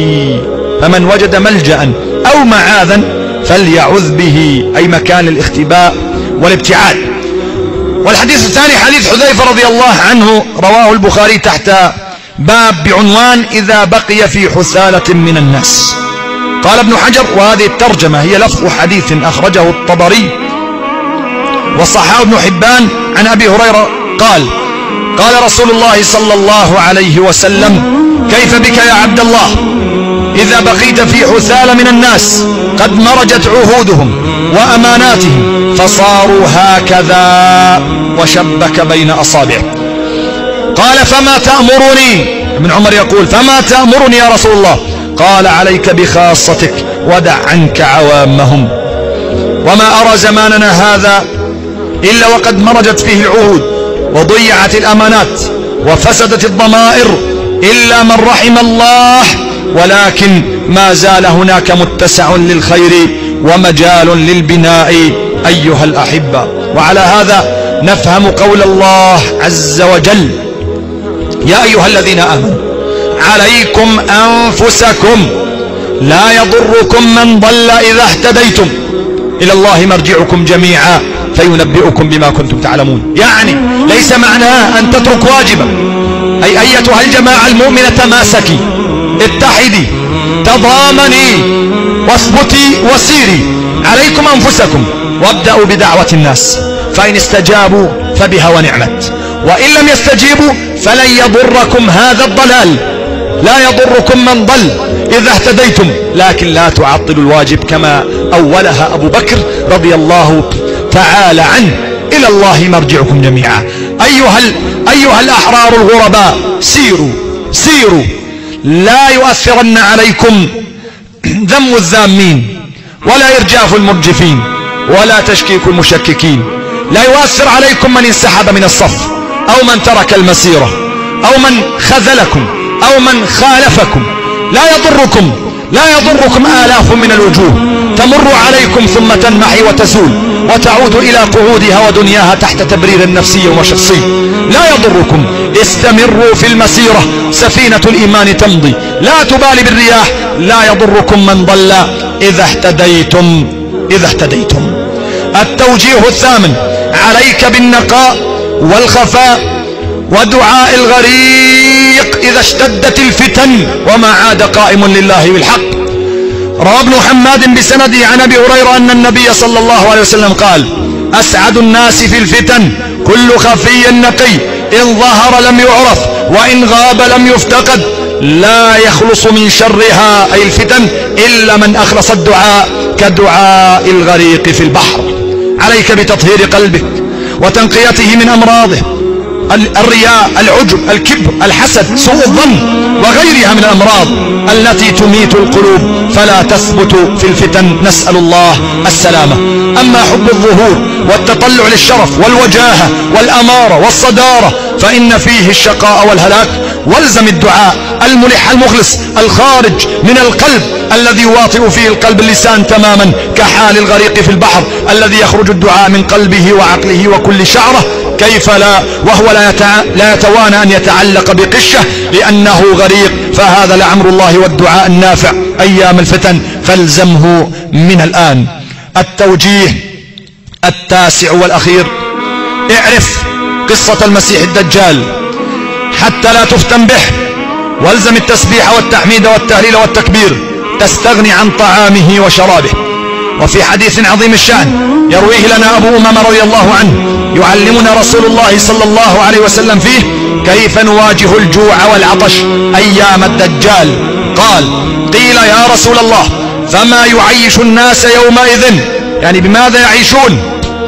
به، أي مكان الاختباء والابتعاد. والحديث الثاني حديث حذيفة رضي الله عنه، رواه البخاري تحت باب بعنوان: إذا بقي في حثالة من الناس. قال ابن حجر: وهذه الترجمة هي لفظ حديث أخرجه الطبري وصححه ابن حبان عن أبي هريرة قال: قال رسول الله صلى الله عليه وسلم: كيف بك يا عبد الله إذا بقيت في حثالة من الناس قد مرجت عهودهم وأماناتهم فصاروا هكذا، وشبك بين أصابعه. قال: فما تأمرني؟ ابن عمر يقول: فما تأمرني يا رسول الله؟ قال: عليك بخاصتك ودع عنك عوامهم. وما أرى زماننا هذا إلا وقد مرجت فيه العهود وضيعت الأمانات وفسدت الضمائر إلا من رحم الله، ولكن ما زال هناك متسع للخير ومجال للبناء أيها الأحبة. وعلى هذا نفهم قول الله عز وجل: يا أيها الذين آمنوا عليكم أنفسكم لا يضركم من ضل إذا اهتديتم إلى الله مرجعكم جميعا فينبئكم بما كنتم تعلمون. يعني ليس معناه أن تترك واجبا، أي أيتها الجماعة المؤمنة تماسكي، اتحدي، تضامني، واثبتي وسيري. عليكم أنفسكم، وابدأوا بدعوة الناس، فإن استجابوا فبها ونعمت، وإن لم يستجيبوا فلن يضركم هذا الضلال لا يضركم من ضل إذا اهتديتم، لكن لا تعطلوا الواجب كما أولها أبو بكر رضي الله تعالى عنه. إلى الله مرجعكم جميعا. أيها الأحرار الغرباء، سيروا لا يؤثرن عليكم ذم الذامين ولا إرجاف المرجفين ولا تشكيك المشككين. لا يؤثر عليكم من انسحب من الصف أو من ترك المسيرة أو من خذلكم أو من خالفكم. لا يضركم آلاف من الوجوه تمر عليكم ثم تنمحي وتزول وتعود إلى قعودها ودنياها تحت تبرير نفسي وشخصي. لا يضركم، استمروا في المسيرة، سفينة الإيمان تمضي لا تبالي بالرياح. لا يضركم من ضل إذا اهتديتم. التوجيه الثامن: عليك بالنقاء والخفاء ودعاء الغريق إذا اشتدت الفتن وما عاد قائم لله بالحق. روى ابن حماد بسنده عن أبي هريرة أن النبي صلى الله عليه وسلم قال: أسعد الناس في الفتن كل خفي نقي، إن ظهر لم يعرف وإن غاب لم يفتقد، لا يخلص من شرها أي الفتن إلا من أخلص الدعاء كدعاء الغريق في البحر. عليك بتطهير قلبك وتنقيته من أمراضه، الرياء، العجب، الكبر، الحسد، سوء الظن وغيرها من الأمراض التي تميت القلوب فلا تثبت في الفتن، نسأل الله السلامة. أما حب الظهور والتطلع للشرف والوجاهة والأمارة والصدارة فإن فيه الشقاء والهلاك. والزم الدعاء الملح المخلص الخارج من القلب الذي يواطئ فيه القلب اللسان تماما كحال الغريق في البحر الذي يخرج الدعاء من قلبه وعقله وكل شعره. كيف لا وهو لا يتوانى أن يتعلق بقشة لأنه غريق. فهذا لعمر الله والدعاء النافع أيام الفتن فالزمه من الآن. التوجيه التاسع والأخير: اعرف قصة المسيح الدجال حتى لا تفتن به، والزم التسبيح والتحميد والتهليل والتكبير، تستغني عن طعامه وشرابه. وفي حديث عظيم الشأن يرويه لنا أبو أمامة رضي الله عنه يعلمنا رسول الله صلى الله عليه وسلم فيه كيف نواجه الجوع والعطش أيام الدجال. قال: قيل يا رسول الله فما يعيش الناس يومئذ، يعني بماذا يعيشون؟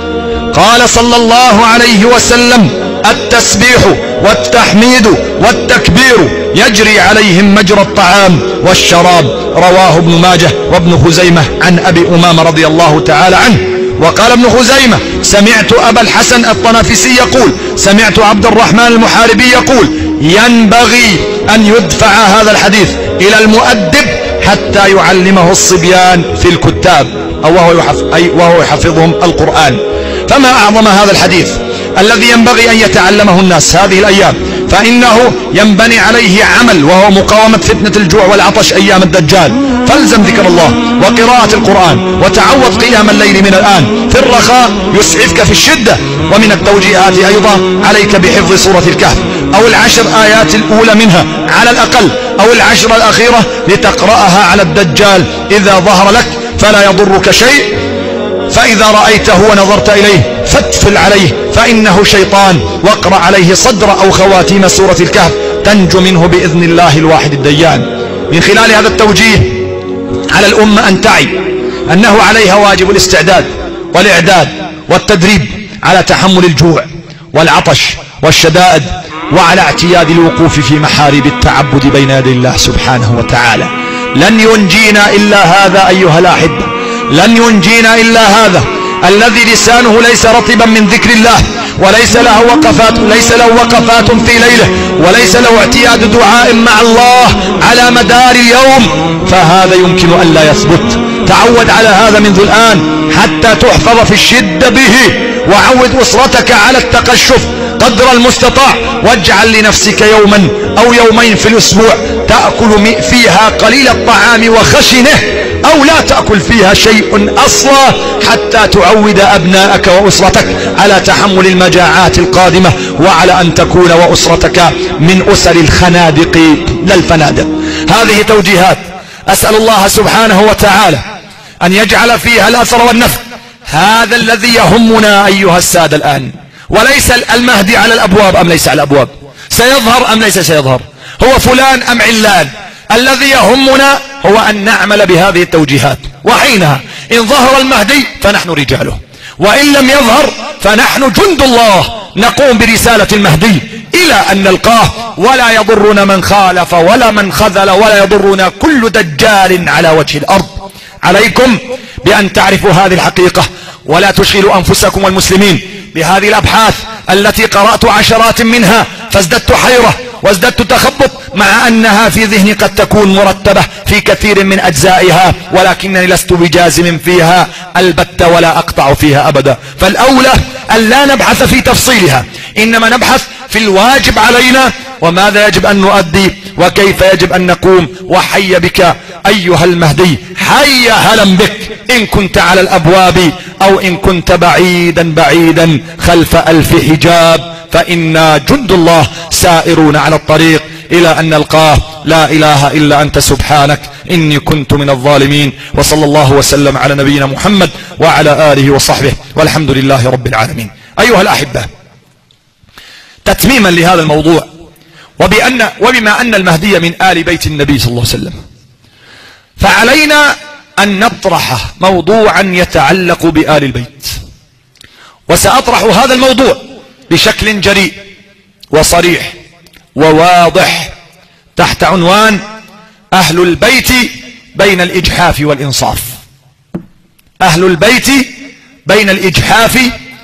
قال صلى الله عليه وسلم: التسبيح والتحميد والتكبير يجري عليهم مجرى الطعام والشراب. رواه ابن ماجه وابن خزيمة عن أبي أمامة رضي الله تعالى عنه. وقال ابن خزيمة: سمعت أبا الحسن الطنافسي يقول: سمعت عبد الرحمن المحاربي يقول: ينبغي أن يدفع هذا الحديث إلى المؤدب حتى يعلمه الصبيان في الكتاب وهو يحفظهم القرآن. فما أعظم هذا الحديث الذي ينبغي أن يتعلمه الناس هذه الأيام، فإنه ينبني عليه عمل وهو مقاومة فتنة الجوع والعطش أيام الدجال. فالزم ذكر الله وقراءة القرآن وتعوض قيام الليل من الآن، في الرخاء يسعفك في الشدة. ومن التوجيهات أيضا عليك بحفظ سورة الكهف أو العشر آيات الأولى منها على الأقل، أو العشر الأخيرة لتقرأها على الدجال إذا ظهر لك فلا يضرك شيء. فإذا رأيته ونظرت إليه فاتفل عليه فإنه شيطان، واقرأ عليه صدر أو خواتيم سورة الكهف تنجو منه بإذن الله الواحد الديان. من خلال هذا التوجيه على الأمة أن تعي أنه عليها واجب الاستعداد والإعداد والتدريب على تحمل الجوع والعطش والشدائد، وعلى اعتياد الوقوف في محاريب التعبد بين يدي الله سبحانه وتعالى. لن ينجينا إلا هذا أيها الأحبة، لن ينجينا إلا هذا الذي لسانه ليس رطبا من ذكر الله، وليس له وقفات في ليله، وليس له اعتياد دعاء مع الله على مدار اليوم، فهذا يمكن أن لا يثبت. تعود على هذا منذ الآن حتى تحفظ في الشدة به، وعود أسرتك على التقشف قدر المستطاع، واجعل لنفسك يوما أو يومين في الأسبوع تأكل فيها قليل الطعام وخشنه، أو لا تأكل فيها شيء أصلا، حتى تعود أبناءك وأسرتك على تحمل المجاعات القادمة، وعلى أن تكون وأسرتك من أسر الخنادق لا الفنادق. هذه توجيهات أسأل الله سبحانه وتعالى أن يجعل فيها الأثر والنفع. هذا الذي يهمنا أيها السادة الآن، وليس المهدي على الأبواب أم ليس على الأبواب، سيظهر أم ليس سيظهر، هو فلان أم علان. الذي يهمنا هو أن نعمل بهذه التوجيهات، وحينها إن ظهر المهدي فنحن رجاله، وإن لم يظهر فنحن جند الله نقوم برسالة المهدي إلى أن نلقاه، ولا يضرنا من خالف ولا من خذل، ولا يضرنا كل دجال على وجه الأرض. عليكم بأن تعرفوا هذه الحقيقة، ولا تشغلوا أنفسكم والمسلمين بهذه الأبحاث التي قرأت عشرات منها فازددت حيرة وازددت تخبط، مع أنها في ذهني قد تكون مرتبة في كثير من أجزائها، ولكنني لست بجازم فيها البتة ولا أقطع فيها أبدا. فالأولى أن لا نبحث في تفصيلها، إنما نبحث في الواجب علينا، وماذا يجب أن نؤدي وكيف يجب أن نقوم. وحي بك أيها المهدي، حي هلا بك، إن كنت على الأبواب أو إن كنت بعيدا بعيدا خلف ألف حجاب، فإنا جند الله سائرون على الطريق إلى أن نلقاه. لا إله إلا أنت سبحانك إني كنت من الظالمين. وصلى الله وسلم على نبينا محمد وعلى آله وصحبه، والحمد لله رب العالمين. أيها الأحبة، تتميما لهذا الموضوع، وبما أن المهدي من آل بيت النبي صلى الله عليه وسلم، فعلينا أن نطرح موضوعا يتعلق بآل البيت. وسأطرح هذا الموضوع بشكل جريء وصريح وواضح تحت عنوان أهل البيت بين الإجحاف والإنصاف. أهل البيت بين الإجحاف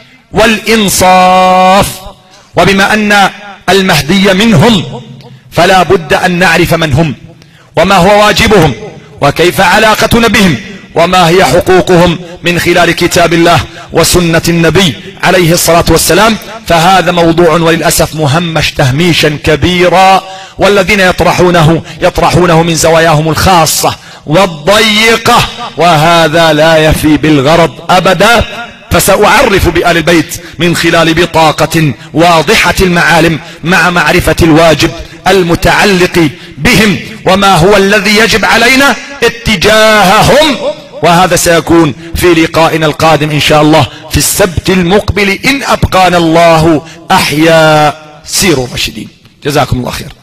والإنصاف. وبما أن المهدي منهم فلا بد أن نعرف من هم، وما هو واجبهم، وكيف علاقتنا بهم، وما هي حقوقهم من خلال كتاب الله وسنة النبي عليه الصلاة والسلام. فهذا موضوع وللأسف مهمش تهميشا كبيرا، والذين يطرحونه من زواياهم الخاصة والضيقة، وهذا لا يفي بالغرض أبدا. فسأعرف بآل البيت من خلال بطاقة واضحة المعالم، مع معرفة الواجب المتعلق بهم، وما هو الذي يجب علينا اتجاههم. وهذا سيكون في لقائنا القادم إن شاء الله في السبت المقبل إن أبقانا الله أحياء. سيروا راشدين. جزاكم الله خير.